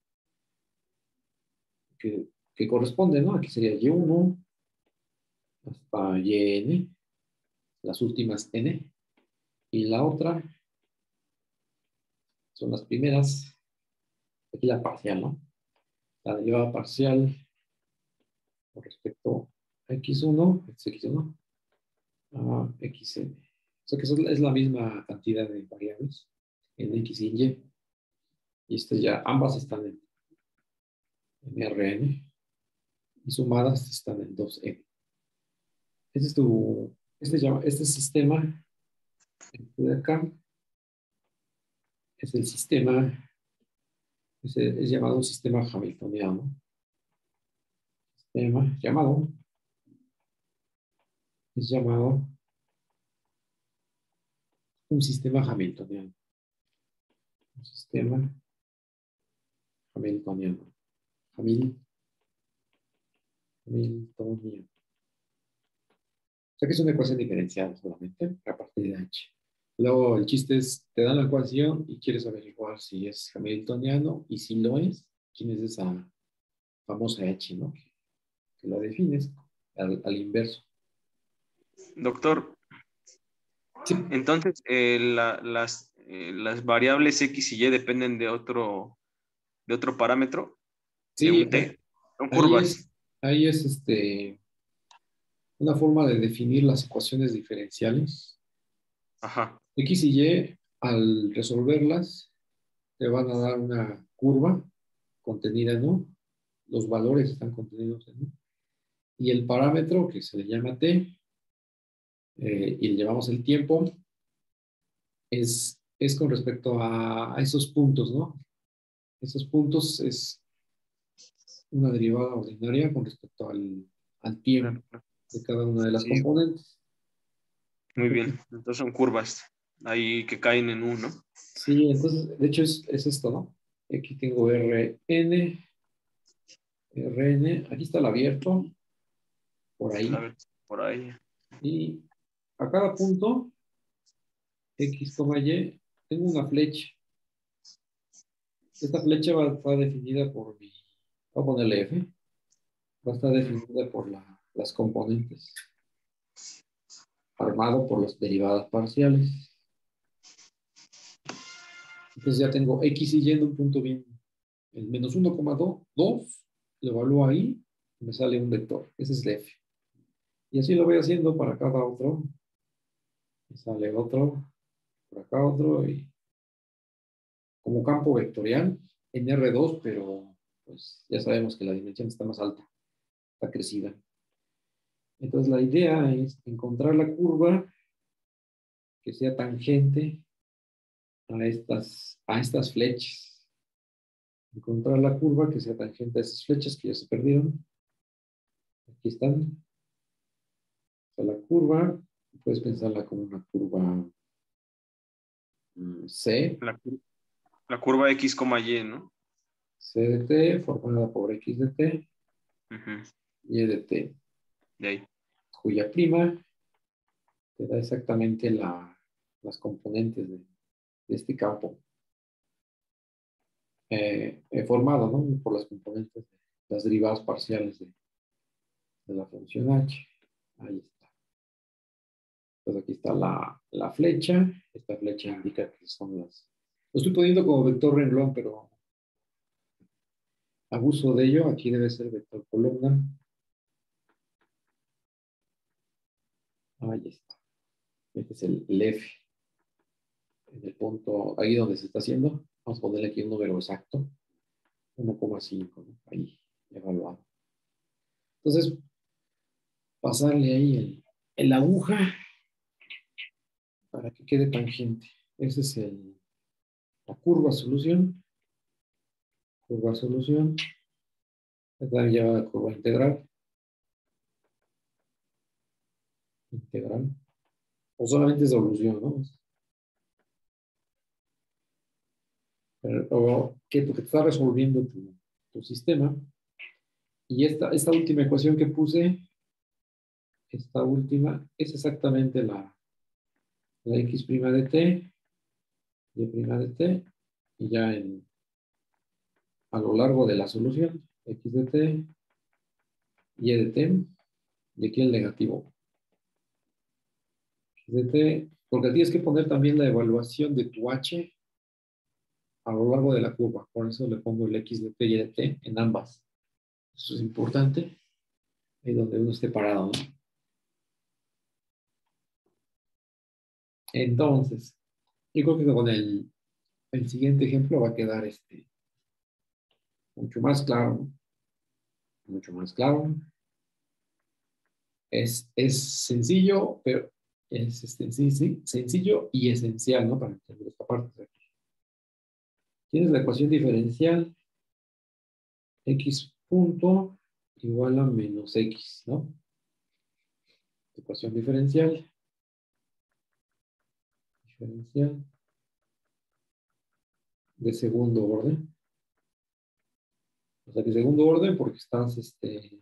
que, que corresponden, ¿no? Aquí sería y uno hasta yn, las últimas n, y la otra son las primeras, aquí la parcial, ¿no? La derivada parcial con respecto a x uno, es x uno, a xn. O sea que eso es la misma cantidad de variables en x y y. Y este ya, ambas están en, en R N y sumadas están en dos N. Este es tu, este, llama, este sistema de acá es el sistema, es, el, es llamado un sistema hamiltoniano. Sistema llamado, es llamado un sistema hamiltoniano. Un sistema hamiltoniano. Hamil, hamiltoniano. O sea que es una ecuación diferencial solamente a partir de H. Luego el chiste es, te dan la ecuación y quieres averiguar si es hamiltoniano y si lo es, quién es esa famosa H, ¿no? Que, que la defines al, al inverso. Doctor, Sí. entonces eh, la, las, eh, las variables X y Y dependen de otro, de otro parámetro, de Sí, un T. Son ahí curvas. es, ahí es este, una forma de definir las ecuaciones diferenciales. Ajá. X y Y, al resolverlas, te van a dar una curva contenida en U. Los valores están contenidos en U. Y el parámetro, que se le llama T, eh, y le llamamos el tiempo, es, es con respecto a, a esos puntos, ¿no? Esos puntos es una derivada ordinaria con respecto al, al tiempo Claro, claro. de cada una de las Sí, componentes. muy Entonces, bien. Entonces son curvas ahí que caen en uno. sí, entonces, de hecho es, es esto, ¿no? Aquí tengo R N, R N, aquí está el abierto, por A ahí, ver, por ahí. y a cada punto, X, Y, tengo una flecha. Esta flecha va a estar definida por mi, voy a ponerle F, va a estar definida por la, las componentes, armado por las derivadas parciales. Entonces ya tengo X y Y en un punto bien, el menos uno coma dos, lo evalúo ahí, y me sale un vector, ese es el F. Y así lo voy haciendo para cada otro, me sale otro, por acá otro, y como campo vectorial en R dos, pero pues ya sabemos que la dimensión está más alta, está crecida. Entonces la idea es encontrar la curva que sea tangente a estas, a estas flechas. Encontrar la curva que sea tangente a esas flechas que ya se perdieron. Aquí están. O sea, la curva, puedes pensarla como una curva mm, C, La, la curva X, Y, ¿no? C de T, formada por X de T, Ujú. Y de T, De ahí. cuya prima te da exactamente la, las componentes de, de este campo eh, eh, formado, ¿no? Por las componentes de las derivadas parciales de, de la función H. Ahí está. Entonces aquí está la, la flecha. Esta flecha indica que son las... Lo estoy poniendo como vector renglón, pero abuso de ello. Aquí debe ser vector columna. Ahí está. Este es el, el F. En el punto, ahí donde se está haciendo. Vamos a ponerle aquí un número exacto. uno coma cinco, ¿no? Ahí, evaluado. Entonces, pasarle ahí el, el aguja para que quede tangente. Esa es el, la curva solución. Curva solución. Esta ya la curva integral. Integral. O solamente solución, ¿no? Pero, o que tú que está resolviendo tu, tu sistema. Y esta, esta última ecuación que puse, esta última, es exactamente la, la x' de t, y' de t, y ya en, a lo largo de la solución, x de t, y de t, y aquí el negativo. X de t, porque tienes que poner también la evaluación de tu h a lo largo de la curva. Por eso le pongo el x de t y de t en ambas. Eso es importante. Ahí donde uno esté parado, ¿no? Entonces, yo creo que con el, el siguiente ejemplo va a quedar este, mucho más claro, ¿no? Mucho más claro. Es, es sencillo, pero es este, sí, sí, sencillo y esencial, ¿no? Para entender esta parte de aquí. Tienes la ecuación diferencial x punto igual a menos x, ¿no? Ecuación diferencial. Diferencial de segundo orden. O sea, de segundo orden porque estás este,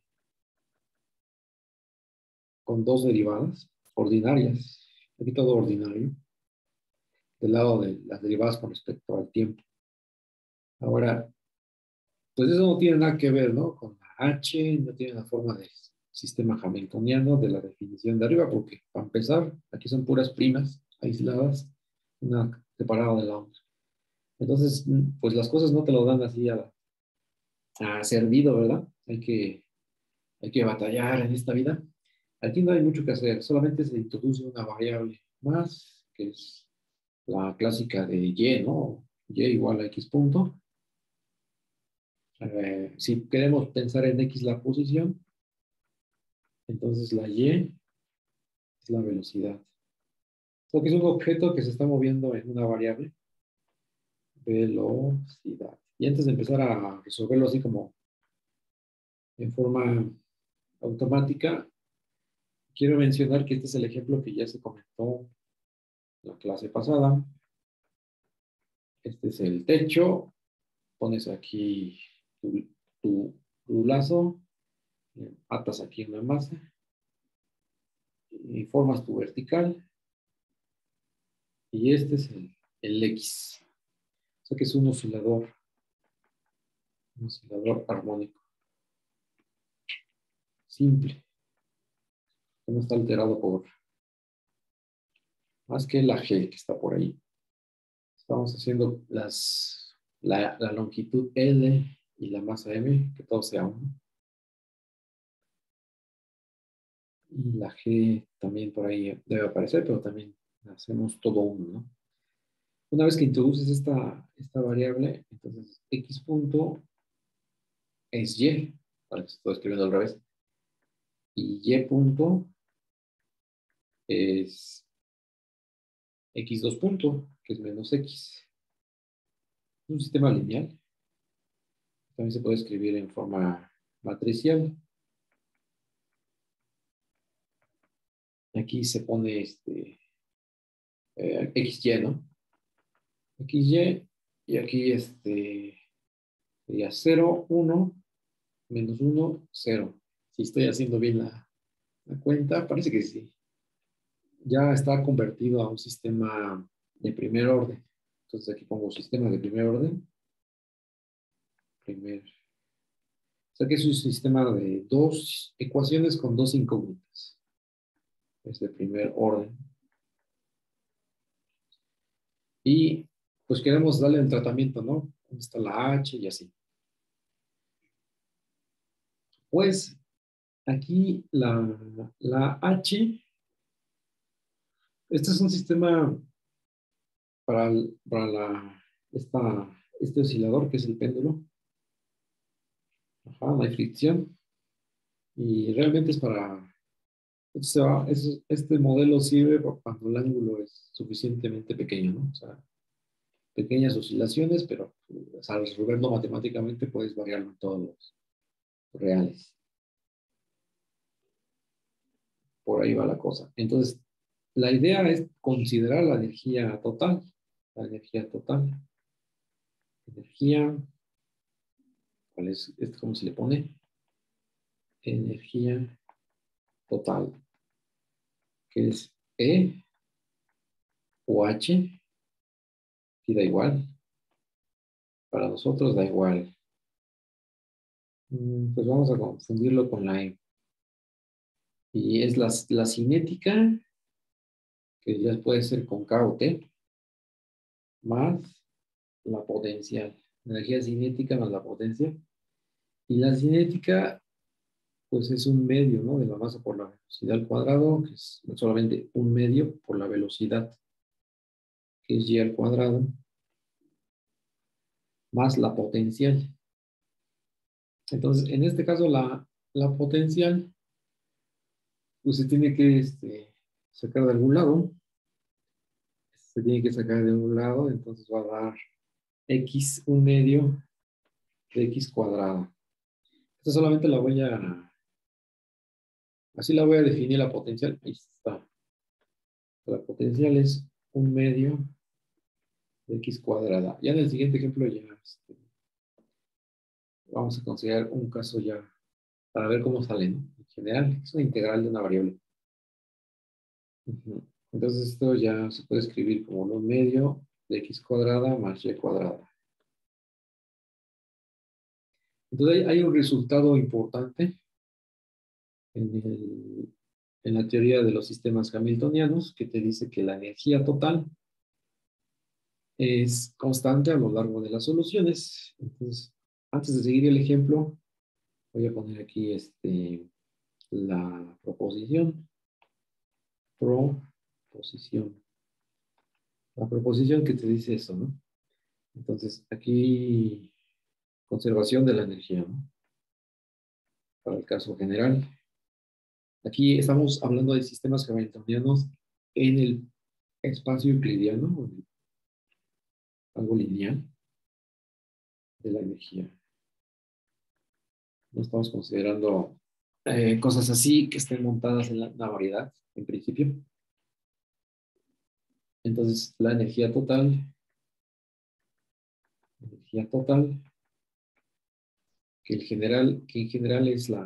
con dos derivadas ordinarias. Aquí todo ordinario. Del lado de las derivadas con respecto al tiempo. Ahora, pues eso no tiene nada que ver, ¿no? Con la H, no tiene la forma de sistema hamiltoniano de la definición de arriba, porque para empezar, aquí son puras primas aisladas, una separada de la otra. Entonces, pues las cosas no te lo dan así a, a servido, ¿verdad? Hay que, hay que batallar en esta vida. Aquí no hay mucho que hacer, solamente se introduce una variable más, que es la clásica de Y, ¿no? Y igual a X punto. Eh, si queremos pensar en X la posición, entonces la Y es la velocidad. Porque es un objeto que se está moviendo en una variable. Velocidad. Y antes de empezar a resolverlo así como en forma automática, quiero mencionar que este es el ejemplo que ya se comentó en la clase pasada. Este es el techo. Pones aquí tu, tu, tu lazo, atas aquí una masa y formas tu vertical. Y este es el, el X. O sea que es un oscilador. Un oscilador armónico. Simple. Que no está alterado por más que la G que está por ahí. Estamos haciendo las, la, la longitud L y la masa M, que todo sea uno. Y la G también por ahí debe aparecer, pero también hacemos todo uno, ¿no? Una vez que introduces esta, esta variable, entonces X punto es Y, para que estoy escribiendo al revés, y Y punto es X dos punto, que es menos X. Es un sistema lineal. También se puede escribir en forma matricial. Aquí se pone este eh, X Y, ¿no? X Y, y aquí este sería cero, uno, menos uno, cero. Si estoy haciendo bien la, la cuenta, parece que sí. Ya está convertido a un sistema de primer orden. Entonces aquí pongo sistema de primer orden. Primer. O sea que es un sistema de dos ecuaciones con dos incógnitas. Es de primer orden. Y pues queremos darle el tratamiento, ¿no? ¿Dónde está la H y así? Pues aquí la, la H, este es un sistema para, el, para la, esta, este oscilador que es el péndulo. Ajá, no hay fricción. Y realmente es para, este, este modelo sirve cuando el ángulo es suficientemente pequeño, ¿no? O sea, pequeñas oscilaciones, pero o sea, al resolverlo matemáticamente puedes variarlo en todos los reales. Por ahí va la cosa. Entonces, la idea es considerar la energía total. La energía total. Energía. ¿Cuál es? ¿Esto cómo se le pone? Energía total. Que es E o H. Y da igual. Para nosotros da igual. Pues vamos a confundirlo con la E. Y es la, la cinética, que ya puede ser con K o T, más la potencial. Energía cinética más la potencia. Y la cinética, pues es un medio, ¿no? De la masa por la velocidad al cuadrado, que es solamente un medio por la velocidad, que es y al cuadrado, más la potencial. Entonces, en este caso, la, la potencial, pues se tiene que este, sacar de algún lado. Se tiene que sacar de un lado, entonces va a dar X, un medio de X cuadrada. Esta solamente la voy a, así la voy a definir la potencial. Ahí está. La potencial es un medio de x cuadrada. Ya en el siguiente ejemplo ya este, vamos a considerar un caso ya para ver cómo sale, ¿no? En general, es una integral de una variable. Uh-huh. Entonces esto ya se puede escribir como un medio de x cuadrada más y cuadrada. Entonces hay un resultado importante en, el, en la teoría de los sistemas hamiltonianos que te dice que la energía total es constante a lo largo de las soluciones. Entonces, antes de seguir el ejemplo, voy a poner aquí este, la proposición. Proposición. La proposición que te dice eso, ¿no? Entonces, aquí, conservación de la energía, ¿no? Para el caso general. Aquí estamos hablando de sistemas hamiltonianos en el espacio euclidiano, algo lineal de la energía. No estamos considerando eh, cosas así que estén montadas en la, la variedad, en principio. Entonces, la energía total, energía total, que, el general, que en general es la,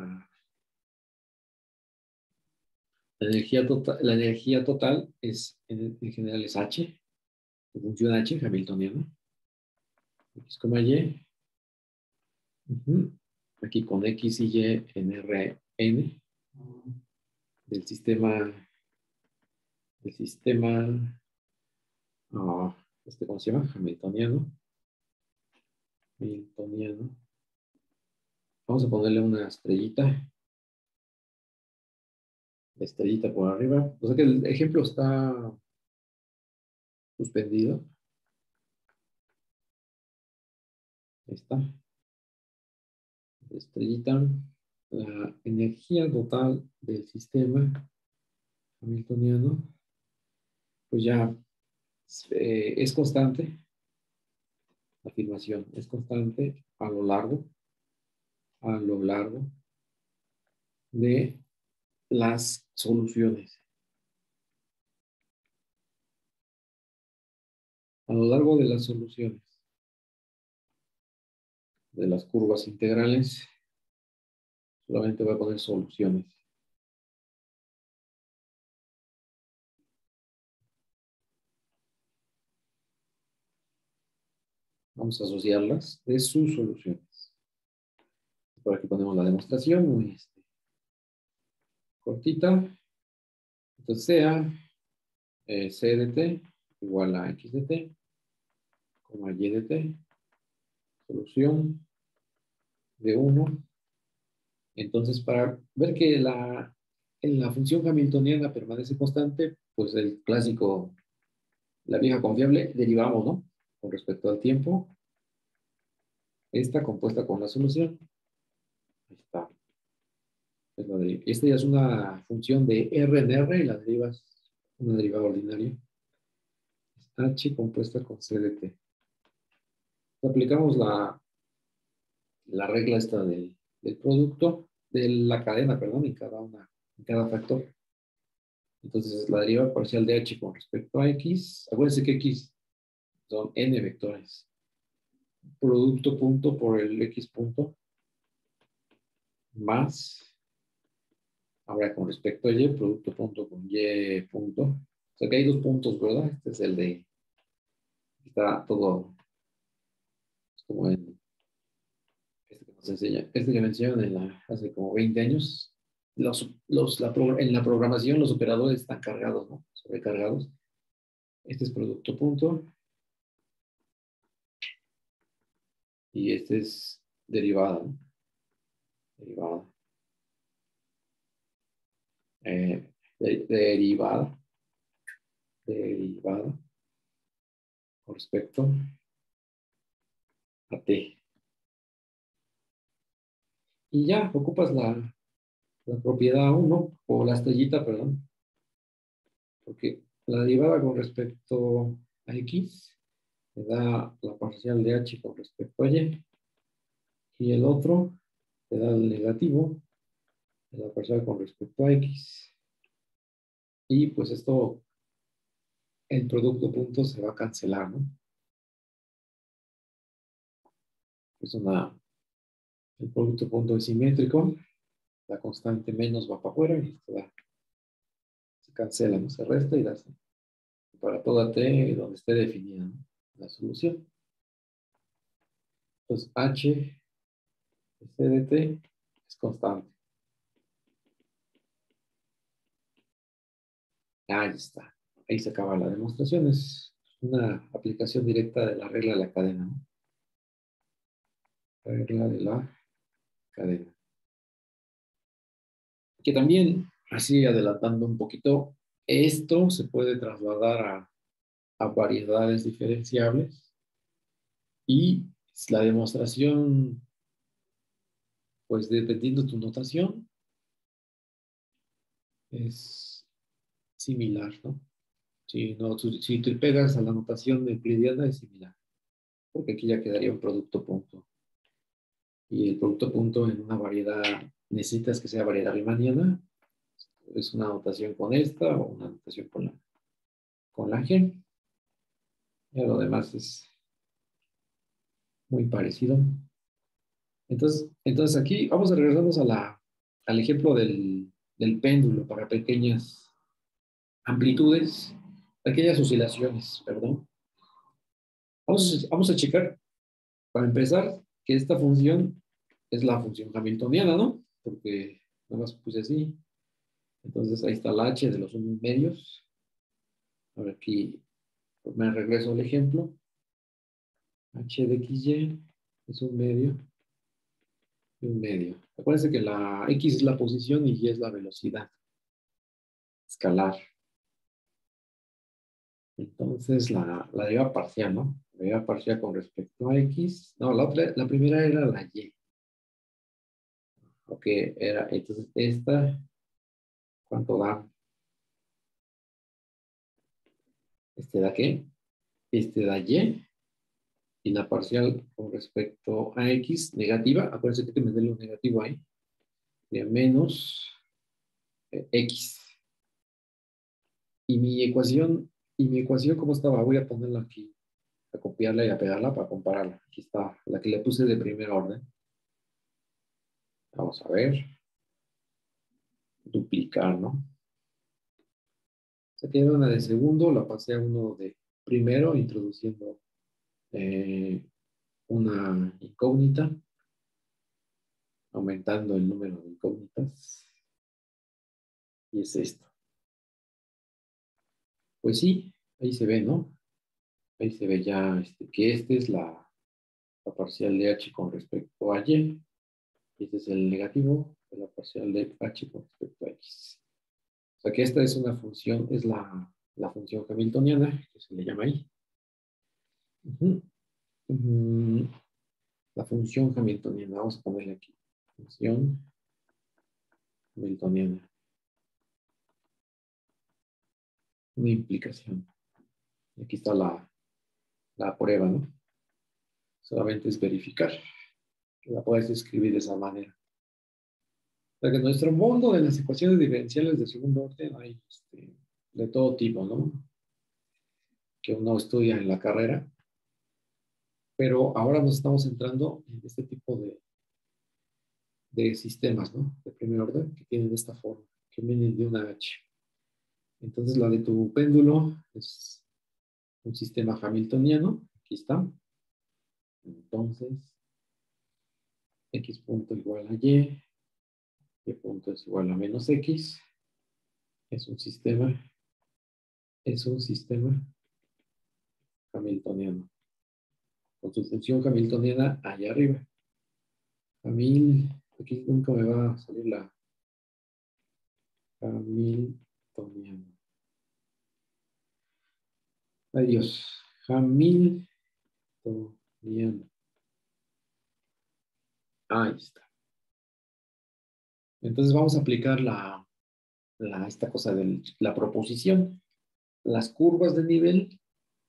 la energía total, la energía total es, en, en general es H, función H, hamiltoniana, X, Y, uh-huh. Aquí con X y Y en R N del sistema, del sistema, uh, este, ¿cómo se llama? Hamiltoniano. Hamiltoniano. Vamos a ponerle una estrellita. La estrellita por arriba. O sea que el ejemplo está suspendido. Ahí está. La estrellita. La energía total del sistema hamiltoniano, pues ya eh, es constante. La afirmación es constante a lo largo, a lo largo de las soluciones. A lo largo de las soluciones de las curvas integrales, solamente voy a poner soluciones. Vamos a asociarlas de sus soluciones. Por aquí ponemos la demostración muy este, cortita. Entonces sea eh, C de t igual a X de t, coma Y de t, solución de uno. Entonces, para ver que la, en la función hamiltoniana permanece constante, pues el clásico, la vieja confiable, derivamos, ¿no? Con respecto al tiempo. Esta compuesta con la solución. Ahí está. Es la de, esta ya es una función de R en R y la deriva es una derivada ordinaria. Es H compuesta con C de t. Aplicamos la, la regla esta del, del producto, de la cadena, perdón, en cada, una, en cada factor. Entonces, la deriva parcial de H con respecto a X, acuérdense que X son N vectores. Producto punto por el X punto más, ahora con respecto a Y, producto punto con Y punto. O sea que hay dos puntos, ¿verdad? Este es el de, está todo, es como en, este que nos enseña, este que me enseñaron en la, hace como veinte años. Los, los, la, en la programación los operadores están cargados, ¿no? Sobrecargados. Este es producto punto. Y este es derivada, ¿no? Derivada. Eh, de, derivada. Derivada. Con respecto a t. Y ya ocupas la, la propiedad uno, o la estrellita, perdón. Porque la derivada con respecto a x me da la parcial de h con respecto a y. Y el otro te da el negativo de la parcial con respecto a x. Y pues esto el producto punto se va a cancelar, ¿no? Es una, el producto punto es simétrico, la constante menos va para afuera y esto da, se cancela, ¿no? Se resta y da para toda T donde esté definida, ¿no? La solución. Entonces, H C de T es constante. Ahí está. Ahí se acaba la demostración. Es una aplicación directa de la regla de la cadena, ¿no? Regla de la cadena. Que también, así adelantando un poquito, esto se puede trasladar a, a variedades diferenciables y la demostración, pues dependiendo tu notación, es similar, ¿no? Si, no, tú, si te pegas a la notación de euclidiana es similar, porque aquí ya quedaría un producto punto. Y el producto punto en una variedad, necesitas que sea variedad riemanniana, es una notación con esta o una notación con la, con la G. Y lo demás es muy parecido. Entonces, entonces aquí vamos a regresarnos a la, al ejemplo del, del péndulo para pequeñas amplitudes, pequeñas oscilaciones, perdón. Vamos a, vamos a checar, para empezar, que esta función es la función hamiltoniana, ¿no? Porque nada más puse así. Entonces ahí está la h de los medios. Ahora aquí pues me regreso al ejemplo. H de xy es un medio y un medio. Acuérdense que la x es la posición y y es la velocidad escalar. Entonces la, la deriva parcial, ¿no? La deriva parcial con respecto a x. No, la, otra, la primera era la y. Ok, era, entonces esta, ¿cuánto da? Este da qué? Este da y. Y la parcial con respecto a x negativa, acuérdense que me dé lo negativo ahí, de menos eh, x. Y mi ecuación, y mi ecuación, ¿cómo estaba? Voy a ponerla aquí, a copiarla y a pegarla para compararla. Aquí está, la que le puse de primer orden. Vamos a ver. Duplicar, ¿no? Se queda una de segundo, la pasé a uno de primero, introduciendo eh, una incógnita, aumentando el número de incógnitas. Y es esto. Pues sí, ahí se ve, ¿no? Ahí se ve ya este, que esta es la, la parcial de h con respecto a y. Y este es el negativo de la parcial de h con respecto a x. O sea que esta es una función, es la, la función hamiltoniana, que se le llama ahí. Uh-huh. Uh-huh. La función hamiltoniana, vamos a ponerle aquí. Función hamiltoniana. Una implicación. Y aquí está la, la prueba, ¿no? Solamente es verificar. Que la puedes escribir de esa manera. O sea que en nuestro mundo de las ecuaciones diferenciales de segundo orden hay este, de todo tipo, ¿no? Que uno estudia en la carrera. Pero ahora nos estamos centrando en este tipo de, de sistemas, ¿no? De primer orden, que tienen esta forma, que vienen de una H. Entonces, la de tu péndulo es un sistema hamiltoniano. Aquí está. Entonces, x punto igual a y, y punto es igual a menos x. Es un sistema, es un sistema hamiltoniano. Con su función hamiltoniana allá arriba. Hamil, aquí nunca me va a salir la hamiltoniano. Ay Dios, hamiltoniano. Ahí está. Entonces vamos a aplicar la, la, esta cosa de la proposición. Las curvas de nivel,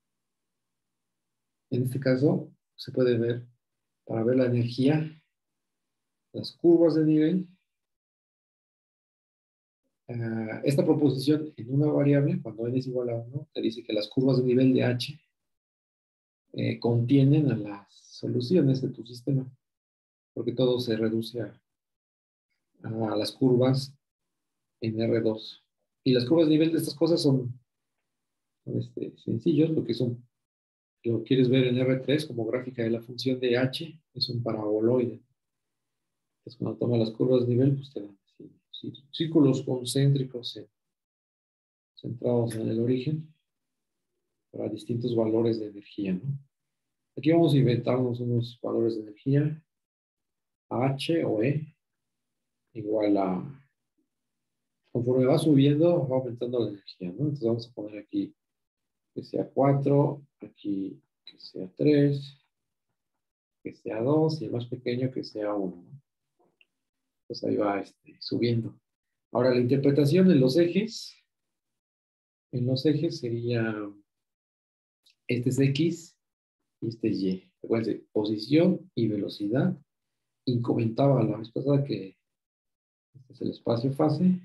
en este caso, se puede ver, para ver la energía, las curvas de nivel uh, esta proposición en una variable, cuando n es igual a uno, te dice que las curvas de nivel de h eh, contienen a las soluciones de tu sistema, porque todo se reduce a, a las curvas en R dos. Y las curvas de nivel de estas cosas son, son este, sencillos, lo que son, lo quieres ver en R tres como gráfica de la función de h, es un paraboloide. Entonces, cuando tomas las curvas de nivel, pues te dan así, sí, círculos concéntricos eh, centrados en el origen para distintos valores de energía, ¿no? Aquí vamos a inventarnos unos valores de energía, H o E, igual a, conforme va subiendo, va aumentando la energía, ¿no? Entonces vamos a poner aquí que sea cuatro, aquí que sea tres, que sea dos y el más pequeño que sea uno, ¿no? Pues ahí va este, subiendo. Ahora la interpretación en los ejes, en los ejes sería, este es X y este es Y. Recuerden, posición y velocidad. Y comentaba la vez pasada que este es el espacio fase.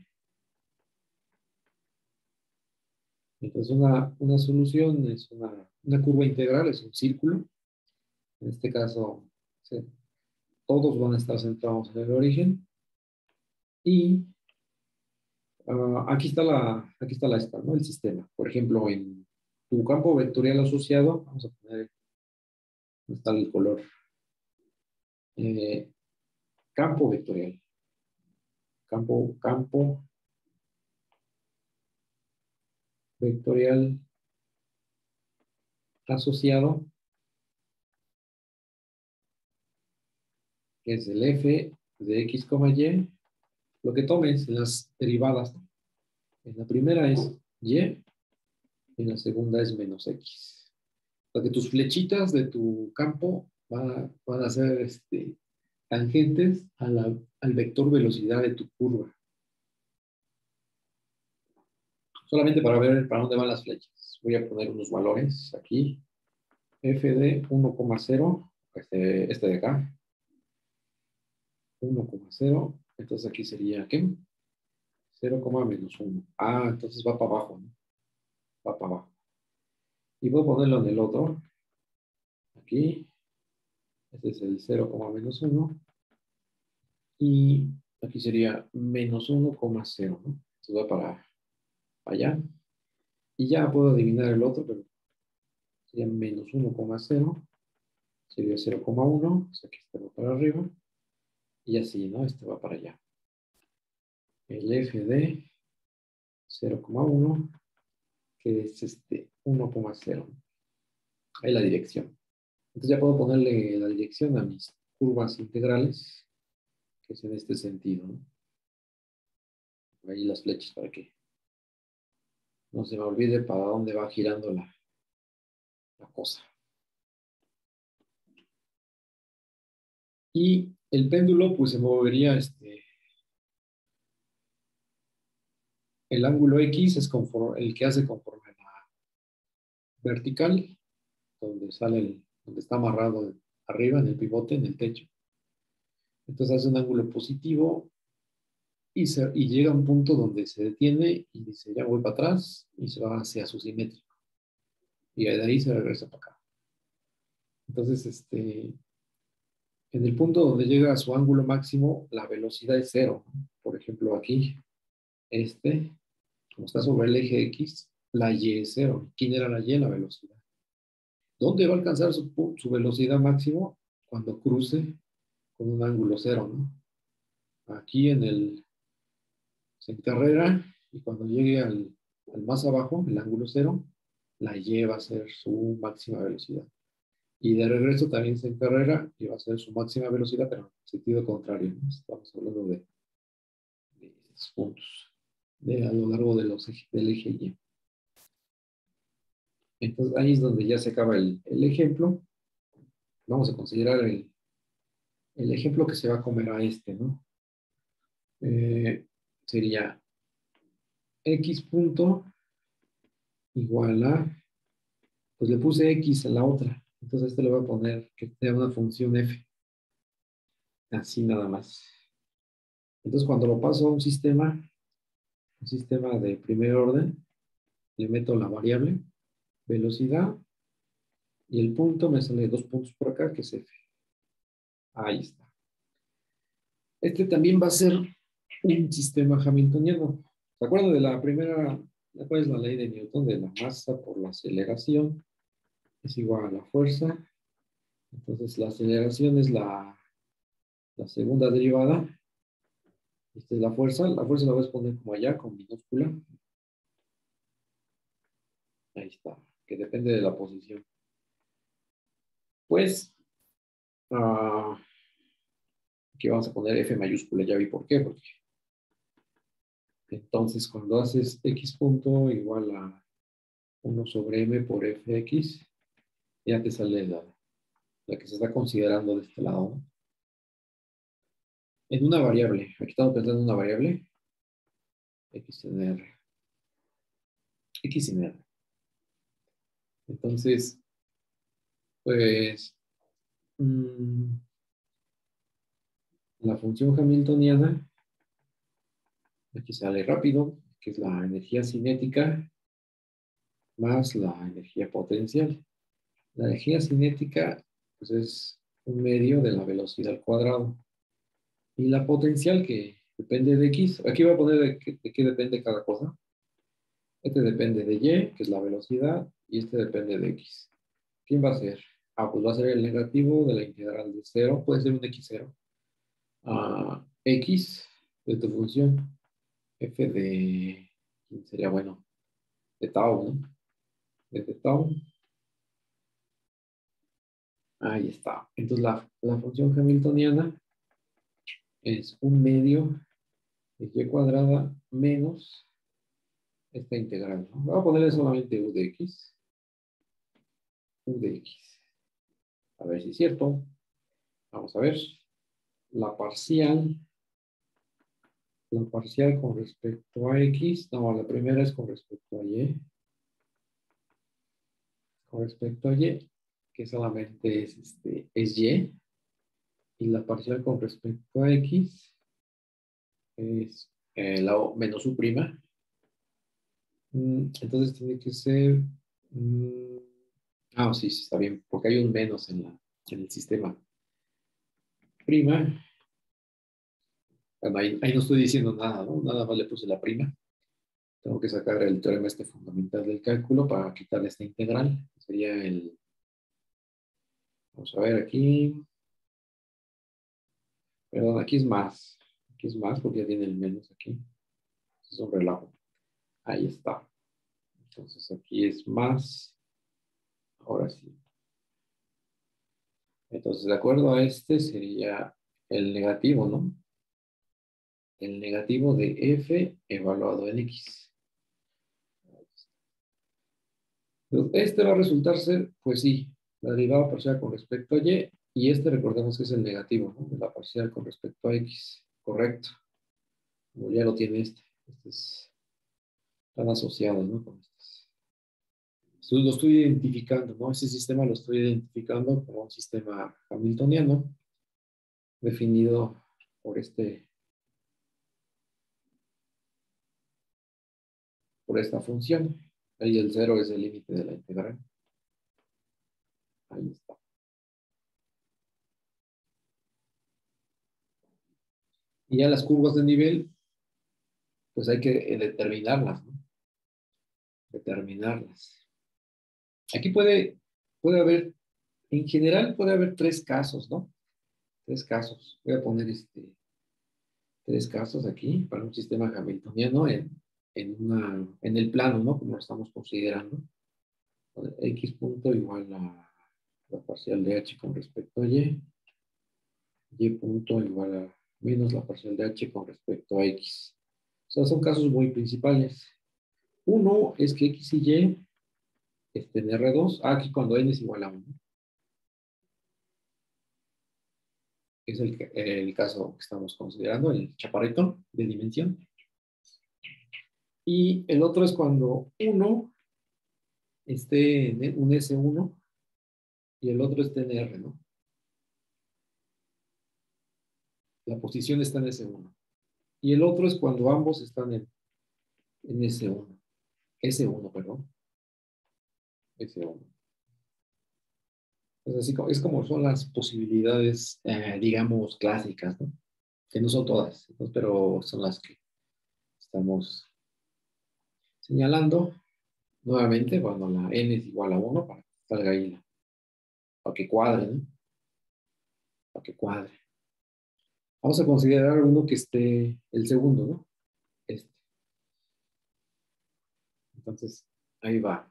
Entonces una, una solución es una, una curva integral, es un círculo. En este caso, sí, todos van a estar centrados en el origen. Y uh, aquí está la, aquí está la esta, ¿no? El sistema. Por ejemplo, en tu campo vectorial asociado, vamos a poner, ¿dónde está el color? Eh, campo vectorial. Campo, campo vectorial asociado, que es el f de x, y, lo que tomes en las derivadas. En la primera es y, en la segunda es menos x. Para que tus flechitas de tu campo van a, van a ser este, tangentes a la, al vector velocidad de tu curva. Solamente para ver para dónde van las flechas. Voy a poner unos valores aquí. F de uno coma cero, este, este de acá. uno coma cero. Entonces aquí sería, ¿qué? cero, menos uno. Ah, entonces va para abajo, ¿no? Va para abajo. Y voy a ponerlo en el otro. Aquí. Este es el cero, menos uno. Y aquí sería menos uno coma cero, ¿no? Entonces va para allá. Y ya puedo adivinar el otro, pero sería menos uno coma cero. Sería cero coma uno. O sea que este va para arriba. Y así, ¿no? Este va para allá. El F de cero coma uno, que es este uno coma cero. Ahí la dirección. Entonces ya puedo ponerle la dirección a mis curvas integrales, que es en este sentido, ¿no? Ahí las flechas para que no se me olvide para dónde va girando la, la cosa. Y el péndulo, pues se movería, este, el ángulo X es conforme, el que hace conforme a la vertical, donde sale el, donde está amarrado arriba en el pivote, en el techo. Entonces hace un ángulo positivo y, se, y llega a un punto donde se detiene y dice, ya voy para atrás y se va hacia su simétrico. Y de ahí se regresa para acá. Entonces, este, en el punto donde llega a su ángulo máximo, la velocidad es cero, ¿no? Por ejemplo, aquí, este, como está sobre el eje X, la Y es cero. ¿Quién era la Y? La velocidad. ¿Dónde va a alcanzar su, su velocidad máximo? Cuando cruce con un ángulo cero, ¿no? Aquí en el, se encarrera y cuando llegue al, al más abajo, el ángulo cero, la Y va a ser su máxima velocidad. Y de regreso también se encarrera y va a ser su máxima velocidad, pero en sentido contrario, ¿no? Estamos hablando de, de estos puntos de, a lo largo de los, del eje Y. Entonces ahí es donde ya se acaba el, el ejemplo. Vamos a considerar el, el ejemplo que se va a comer a este, ¿no? Eh, sería X punto igual a, pues le puse X a la otra. Entonces a este le voy a poner que sea una función F. Así nada más. Entonces cuando lo paso a un sistema, un sistema de primer orden, le meto la variable, velocidad, y el punto me sale dos puntos por acá, que es F. Ahí está. Este también va a ser un sistema hamiltoniano. ¿Se acuerdan de la primera, cuál es la ley de Newton? De la masa por la aceleración es igual a la fuerza. Entonces la aceleración es la, la segunda derivada. Esta es la fuerza. La fuerza la voy a poner como allá, con minúscula. Ahí está, que depende de la posición. Pues, uh, aquí vamos a poner F mayúscula. Ya vi por qué. Porque entonces cuando haces X punto igual a uno sobre M por Fx, ya te sale la, la que se está considerando de este lado, ¿no? En una variable. Aquí estamos pensando en una variable. X en R. X en R. Entonces, pues, mmm, la función hamiltoniana, aquí sale rápido, que es la energía cinética más la energía potencial. La energía cinética, pues, es un medio de la velocidad al cuadrado. Y la potencial, que depende de X. Aquí voy a poner de qué, de qué depende cada cosa. Este depende de Y, que es la velocidad, y este depende de X. ¿Quién va a ser? Ah, pues va a ser el negativo de la integral de cero, puede ser un X cero, a X de tu función, F de, ¿quién sería bueno? De tau, ¿no? De tau. Ahí está. Entonces la, la función hamiltoniana es un medio de Y cuadrada menos esta integral, ¿no? Voy a ponerle solamente U de X. U de X. A ver si es cierto. Vamos a ver. La parcial. La parcial con respecto a X. No, la primera es con respecto a Y. Con respecto a Y, que solamente es, este, es Y. Y la parcial con respecto a X es eh, la O menos U prima. Entonces tiene que ser... Mm, ah, sí, sí, está bien, porque hay un menos en, la, en el sistema. Prima. Bueno, ahí, ahí no estoy diciendo nada, ¿no? Nada más le puse la prima. Tengo que sacar el teorema este fundamental del cálculo para quitarle esta integral. Sería el... Vamos a ver aquí. Perdón, aquí es más. Aquí es más porque ya tiene el menos aquí. Es un relajo. Ahí está. Entonces aquí es más. Ahora sí. Entonces, de acuerdo a este sería el negativo, ¿no? El negativo de F evaluado en X. Este va a resultar ser, pues sí, la derivada parcial con respecto a Y, y este recordemos que es el negativo, ¿no? De la parcial con respecto a X. Correcto. Como ya lo tiene este. Este es, están asociados, ¿no? Con estos. Lo estoy identificando, ¿no? Ese sistema lo estoy identificando como un sistema hamiltoniano definido por este, por esta función. Ahí el cero es el límite de la integral. Ahí está. Y ya las curvas de nivel, pues hay que determinarlas, ¿no? Determinarlas. Aquí puede, puede haber, en general puede haber tres casos, ¿no? Tres casos. Voy a poner este, tres casos aquí para un sistema hamiltoniano en, en, una, en el plano, ¿no? Como lo estamos considerando. X punto igual a la parcial de H con respecto a Y. Y punto igual a menos la parcial de H con respecto a X. O sea, son casos muy principales. Uno es que X y Y estén en R dos. Ah, aquí cuando N es igual a uno. Es el, el caso que estamos considerando, el chaparrito de dimensión. Y el otro es cuando uno esté en un S uno y el otro esté en R, ¿no? La posición está en S uno. Y el otro es cuando ambos están en, en ese uno. ese uno, perdón. ese uno. Es así como, es como son las posibilidades, eh, digamos, clásicas, ¿no? Que no son todas, ¿no? Pero son las que estamos señalando. Nuevamente, cuando la n es igual a uno, para que salga ahí, la, para que cuadre, ¿no? Para que cuadre. Vamos a considerar uno que esté el segundo, ¿no? Este. Entonces, ahí va.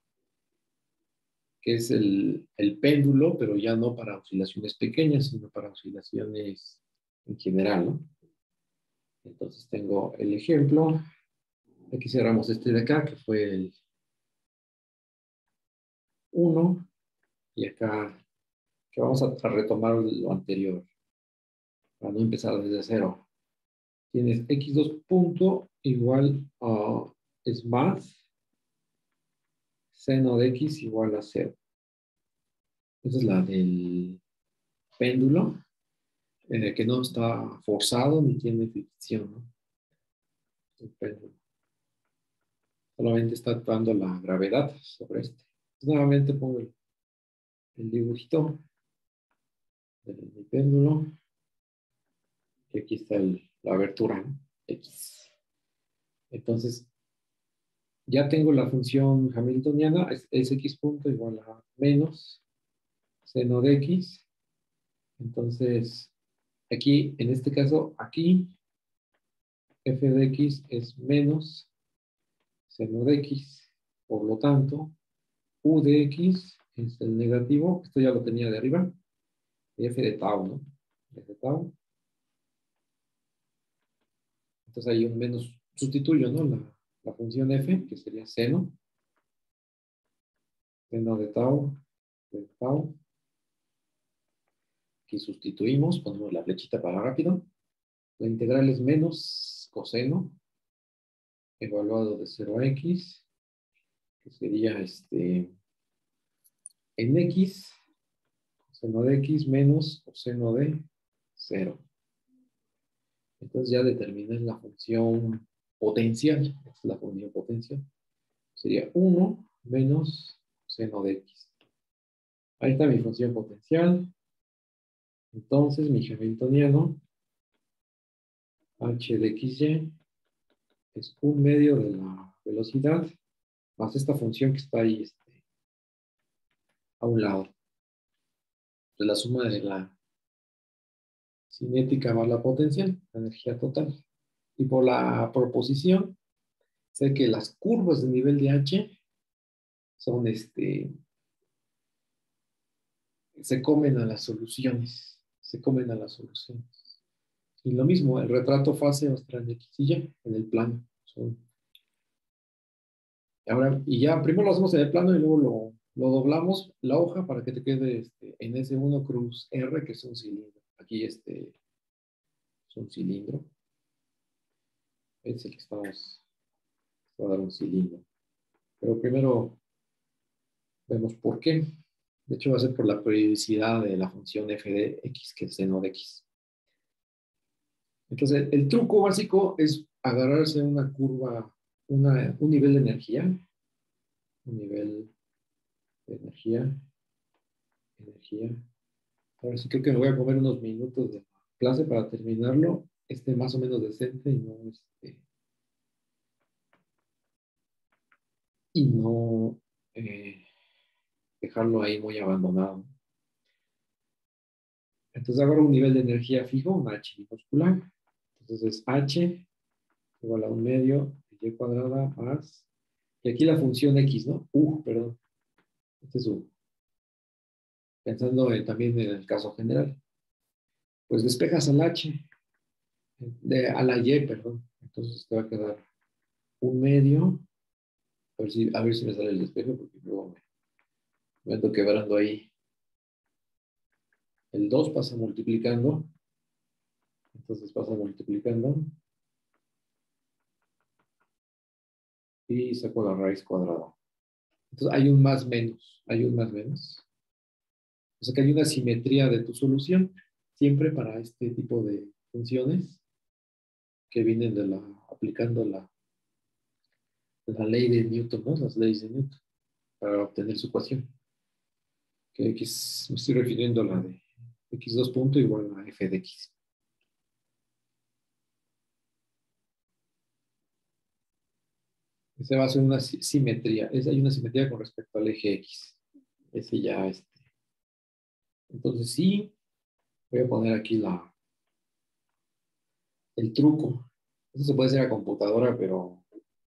Que es el, el péndulo, pero ya no para oscilaciones pequeñas, sino para oscilaciones en general, ¿no? Entonces tengo el ejemplo. Aquí cerramos este de acá, que fue el uno. Y acá, que vamos a, a retomar lo anterior, para no empezar desde cero. Tienes x dos punto igual a, es más, seno de x igual a cero. Esa es la del péndulo, eh, que no está forzado ni tiene fricción, ¿no? El péndulo. Solamente está actuando la gravedad sobre este. Entonces, nuevamente pongo el, el dibujito del, del péndulo. Y aquí está el, la abertura, ¿no? X. Entonces, ya tengo la función hamiltoniana, es, es x punto igual a menos seno de x. Entonces, aquí, en este caso, aquí, f de x es menos seno de x. Por lo tanto, u de x es el negativo, esto ya lo tenía de arriba, f de tau, ¿no? F de tau. Entonces hay un menos, sustituyo, ¿no? La, la función f, que sería seno. Seno de tau, de tau. Aquí sustituimos, ponemos la flechita para rápido. La integral es menos coseno, evaluado de cero a x, que sería este, en x, coseno de x menos coseno de cero. Entonces ya determiné la función potencial. Esta es la función potencial. Sería uno menos seno de x. Ahí está mi función potencial. Entonces mi hamiltoniano h de xy es un medio de la velocidad más esta función que está ahí este, a un lado. De la suma de la cinética más la potencial, la energía total. Y por la proposición, sé que las curvas de nivel de h son este, se comen a las soluciones, se comen a las soluciones. Y lo mismo, el retrato fase va a estar en X y Y, en el plano. Son... Ahora, y ya, primero lo hacemos en el plano y luego lo, lo doblamos la hoja para que te quede este, en ese uno cruz R, que es un cilindro. Aquí este es un cilindro. Es el que estamos, va a dar un cilindro. Pero primero vemos por qué. De hecho, va a ser por la periodicidad de la función f de x, que es seno de x. Entonces, el truco básico es agarrarse una curva, una, un nivel de energía, un nivel de energía, energía. Ahora sí creo que me voy a comer unos minutos de clase para terminarlo, este más o menos decente y no, este, y no eh, dejarlo ahí muy abandonado. Entonces agarro un nivel de energía fijo, un H minúscula. Entonces es H igual a un medio de Y cuadrada más, y aquí la función X, ¿no? U, perdón. Este es U. Pensando en, también en el caso general. Pues despejas al H, de, a la Y, perdón. Entonces te va a quedar un medio. A ver si, a ver si me sale el despejo, porque luego me, me ando quebrando ahí. El dos pasa multiplicando. Entonces pasa multiplicando. Y saco la raíz cuadrada. Entonces hay un más menos. Hay un más menos. O sea que hay una simetría de tu solución. Siempre para este tipo de funciones que vienen de la, aplicando la la ley de Newton, ¿no? Las leyes de Newton, para obtener su ecuación. Que X, me estoy refiriendo a la de x dos punto igual a f de x. Esa va a ser una simetría. Es, hay una simetría con respecto al eje X. Ese ya, este. Entonces sí, voy a poner aquí la, el truco. Eso se puede hacer a computadora, pero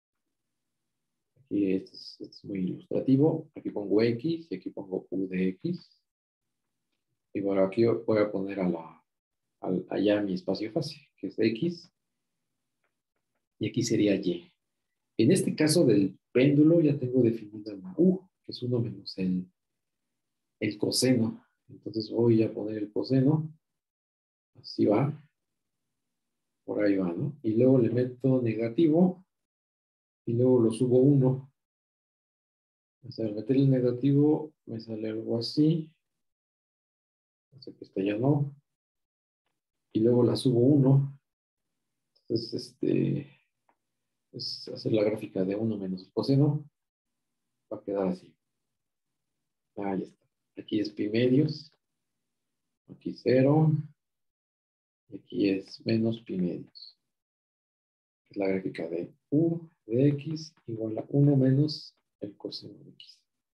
aquí esto es, esto es muy ilustrativo. Aquí pongo X y aquí pongo U de X. Y bueno, aquí voy a poner a la, a, allá mi espacio fase, que es X. Y aquí sería Y. En este caso del péndulo ya tengo definida la U, que es uno menos el, el coseno. Entonces voy a poner el coseno. Así va. Por ahí va, ¿no? Y luego le meto negativo y luego lo subo uno. O sea, al meter el negativo me sale algo así. O sea que esta ya no. Y luego la subo uno. Entonces, este es hacer la gráfica de uno menos el coseno. Va a quedar así. Ahí está. Aquí es pi medios. Aquí cero. Y aquí es menos pi medios. Es la gráfica de U de X igual a uno menos el coseno de X.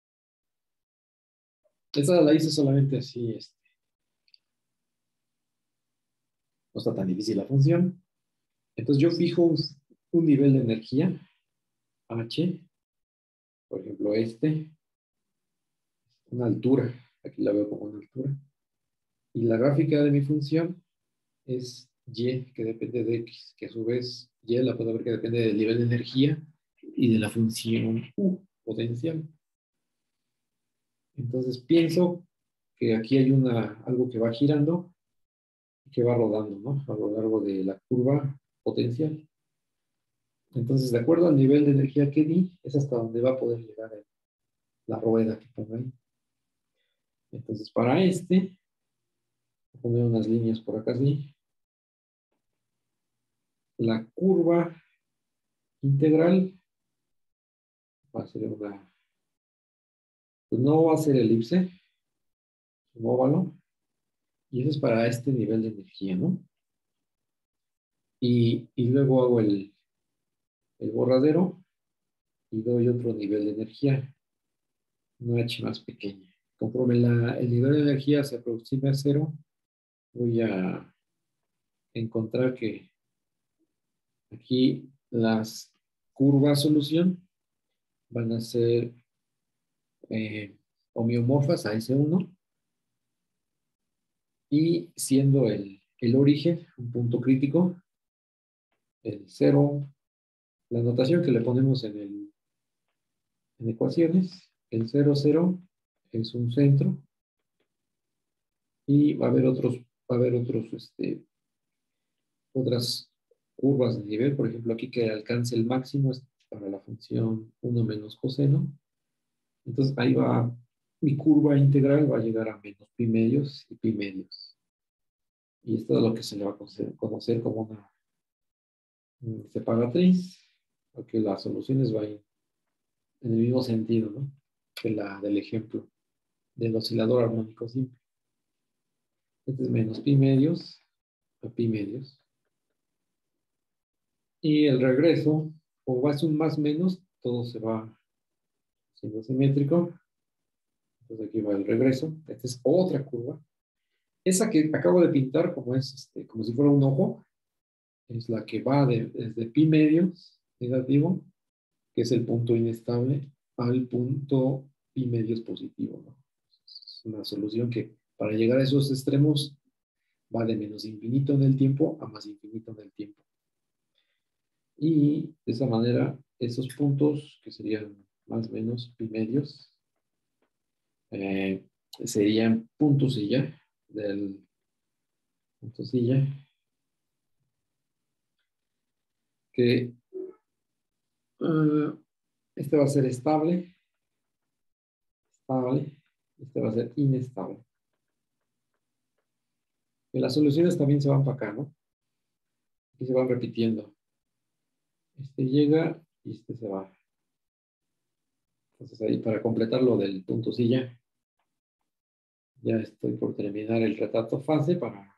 Esta la hice solamente así, este. No está tan difícil la función. Entonces yo fijo un, un nivel de energía, H, por ejemplo este, una altura, aquí la veo como una altura. Y la gráfica de mi función es Y, que depende de X, que a su vez Y la puedo ver que depende del nivel de energía y de la función U, potencial. Entonces pienso que aquí hay una, algo que va girando y que va rodando, ¿no? A lo largo de la curva potencial. Entonces, de acuerdo al nivel de energía que di, es hasta donde va a poder llegar la rueda que pongo ahí. Entonces, para este, voy a poner unas líneas por acá así. La curva integral va a ser una, pues no va a ser elipse, es un óvalo. Y eso es para este nivel de energía, ¿no? Y, y luego hago el, el borradero y doy otro nivel de energía, una H más pequeña. Conforme la, el nivel de energía se aproxime a cero, voy a encontrar que aquí las curvas solución van a ser eh, homeomorfas a ese uno y siendo el, el origen un punto crítico, el cero, la notación que le ponemos en, el, en ecuaciones, el cero, cero es un centro y va a haber otros, va a haber otros, este, otras curvas de nivel, por ejemplo aquí que alcance el máximo es para la función uno menos coseno. Entonces ahí va, mi curva integral va a llegar a menos pi medios y pi medios. Y esto es lo que se le va a conocer, conocer como una um, separatriz, porque las soluciones van en el mismo sentido, ¿no? Que la del ejemplo del oscilador armónico simple. Este es menos pi medios a pi medios. Y el regreso, o va a ser un más menos, todo se va siendo simétrico. Entonces aquí va el regreso. Esta es otra curva. Esa que acabo de pintar, como es este, como si fuera un ojo, es la que va de, desde pi medios negativo, que es el punto inestable, al punto pi medios positivo, ¿no? Es una solución que para llegar a esos extremos va de menos infinito en el tiempo a más infinito en el tiempo. Y de esa manera, esos puntos, que serían más o menos pi medios, eh, serían puntos silla del punto silla, que uh, este va a ser estable, estable, este va a ser inestable. Y las soluciones también se van para acá, ¿no? Aquí se van repitiendo. Este llega y este se va. Entonces ahí para completar lo del punto silla, ya estoy por terminar el retrato fase para...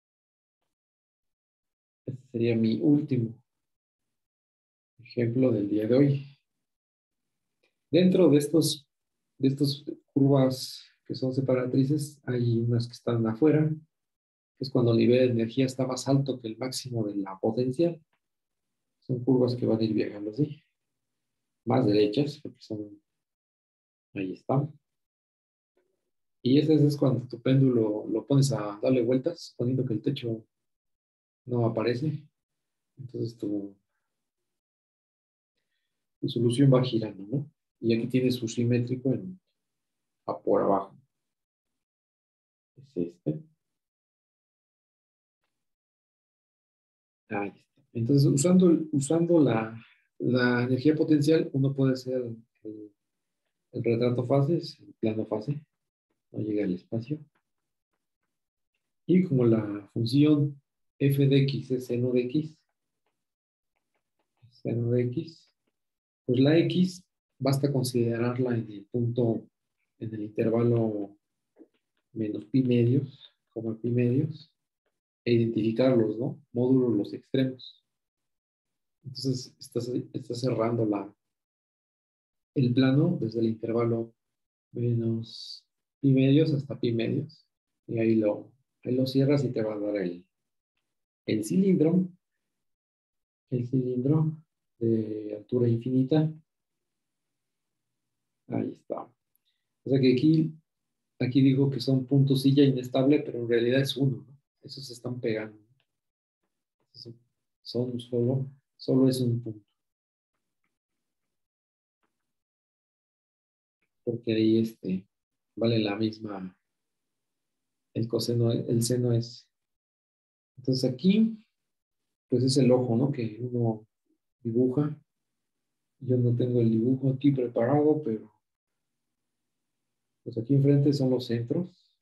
Este sería mi último ejemplo del día de hoy. Dentro de estos, de estas curvas que son separatrices, hay unas que están afuera, que es cuando el nivel de energía está más alto que el máximo de la potencial. Son curvas que van a ir viajando así, más derechas, porque son, ahí están. Y ese es cuando tu péndulo lo pones a darle vueltas, suponiendo que el techo no aparece. Entonces tu, tu solución va girando, ¿no? Y aquí tienes su simétrico en, a por abajo. Es este. Ahí está. Entonces, usando, usando la, la energía potencial, uno puede hacer el, el retrato fases, el plano fase, no llega al espacio. Y como la función f de x es seno de x, seno de x, pues la x basta considerarla en el punto, en el intervalo menos pi medios, como pi medios, e identificarlos, ¿no? Módulos los extremos. Entonces, estás, estás cerrando la, el plano desde el intervalo menos pi medios hasta pi medios. Y ahí lo, ahí lo cierras y te va a dar el, el cilindro, el cilindro de altura infinita. Ahí está. O sea que aquí, aquí digo que son puntos silla inestable, pero en realidad es uno, ¿no? Esos se están pegando. Esos son solo, solo es un punto. Porque ahí este, vale la misma, el coseno, el seno es. Entonces aquí, pues es el ojo, ¿no? Que uno dibuja. Yo no tengo el dibujo aquí preparado, pero pues aquí enfrente son los centros.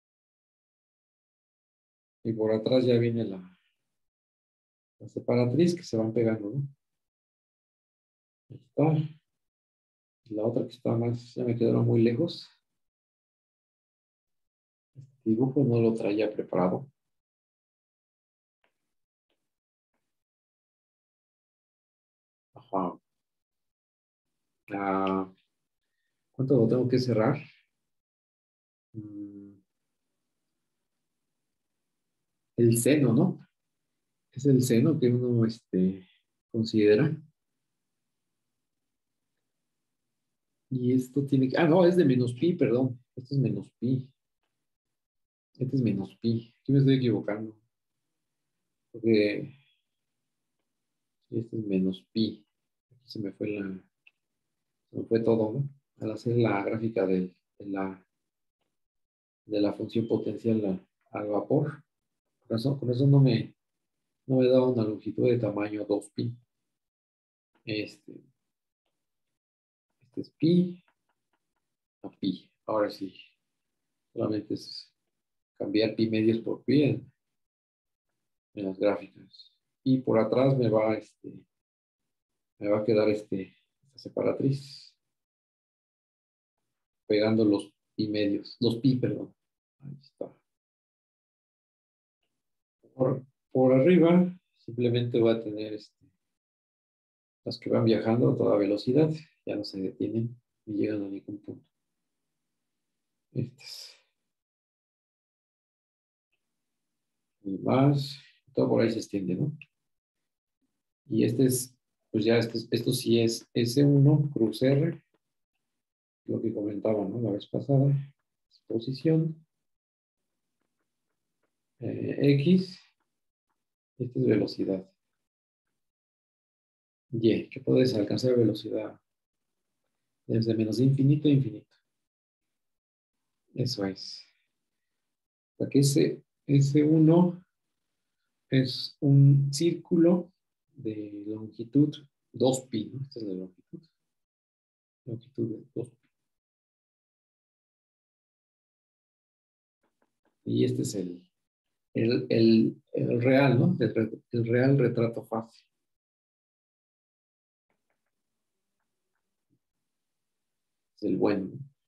Y por atrás ya viene la, la separatriz que se van pegando, ¿no? Ahí está. Y la otra que está más, ya me quedaron muy lejos. Este dibujo no lo traía preparado. Ajá. Ah, ¿cuánto lo tengo que cerrar? Mm, el seno, ¿no? Es el seno que uno este, considera. Y esto tiene que... Ah, no, es de menos pi, perdón. Esto es menos pi. Este es menos pi. Aquí me estoy equivocando. Porque este es menos pi. Aquí se me fue la... Se me fue todo, ¿no? Al hacer la gráfica de, de la, de la función potencial a- al vapor. Con eso, con eso no me, no me da una longitud de tamaño dos pi. Este, este es pi a pi. Ahora sí, solamente es cambiar pi medios por pi en, en las gráficas. Y por atrás me va, este, me va a quedar este, esta separatriz, pegando los pi medios, los pi, perdón. Ahí está. Por, por arriba, simplemente voy a tener este, las que van viajando a toda velocidad, ya no se detienen ni llegan a ningún punto. Este es, y más, todo por ahí se extiende, ¿no? Y este es, pues ya esto, esto sí es ese uno, cruz R, lo que comentaba, ¿no? La vez pasada, posición, eh, X, esta es velocidad. Y, que puedes alcanzar velocidad desde menos infinito a infinito. Eso es. O sea que ese, ese uno es un círculo de longitud dos pi, ¿no? Esta es la longitud. Longitud de dos pi. Y este es el, el, el, el real, ¿no? El, el real retrato fácil. el bueno.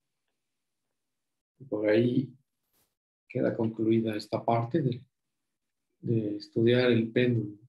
Y por ahí queda concluida esta parte de, de estudiar el péndulo.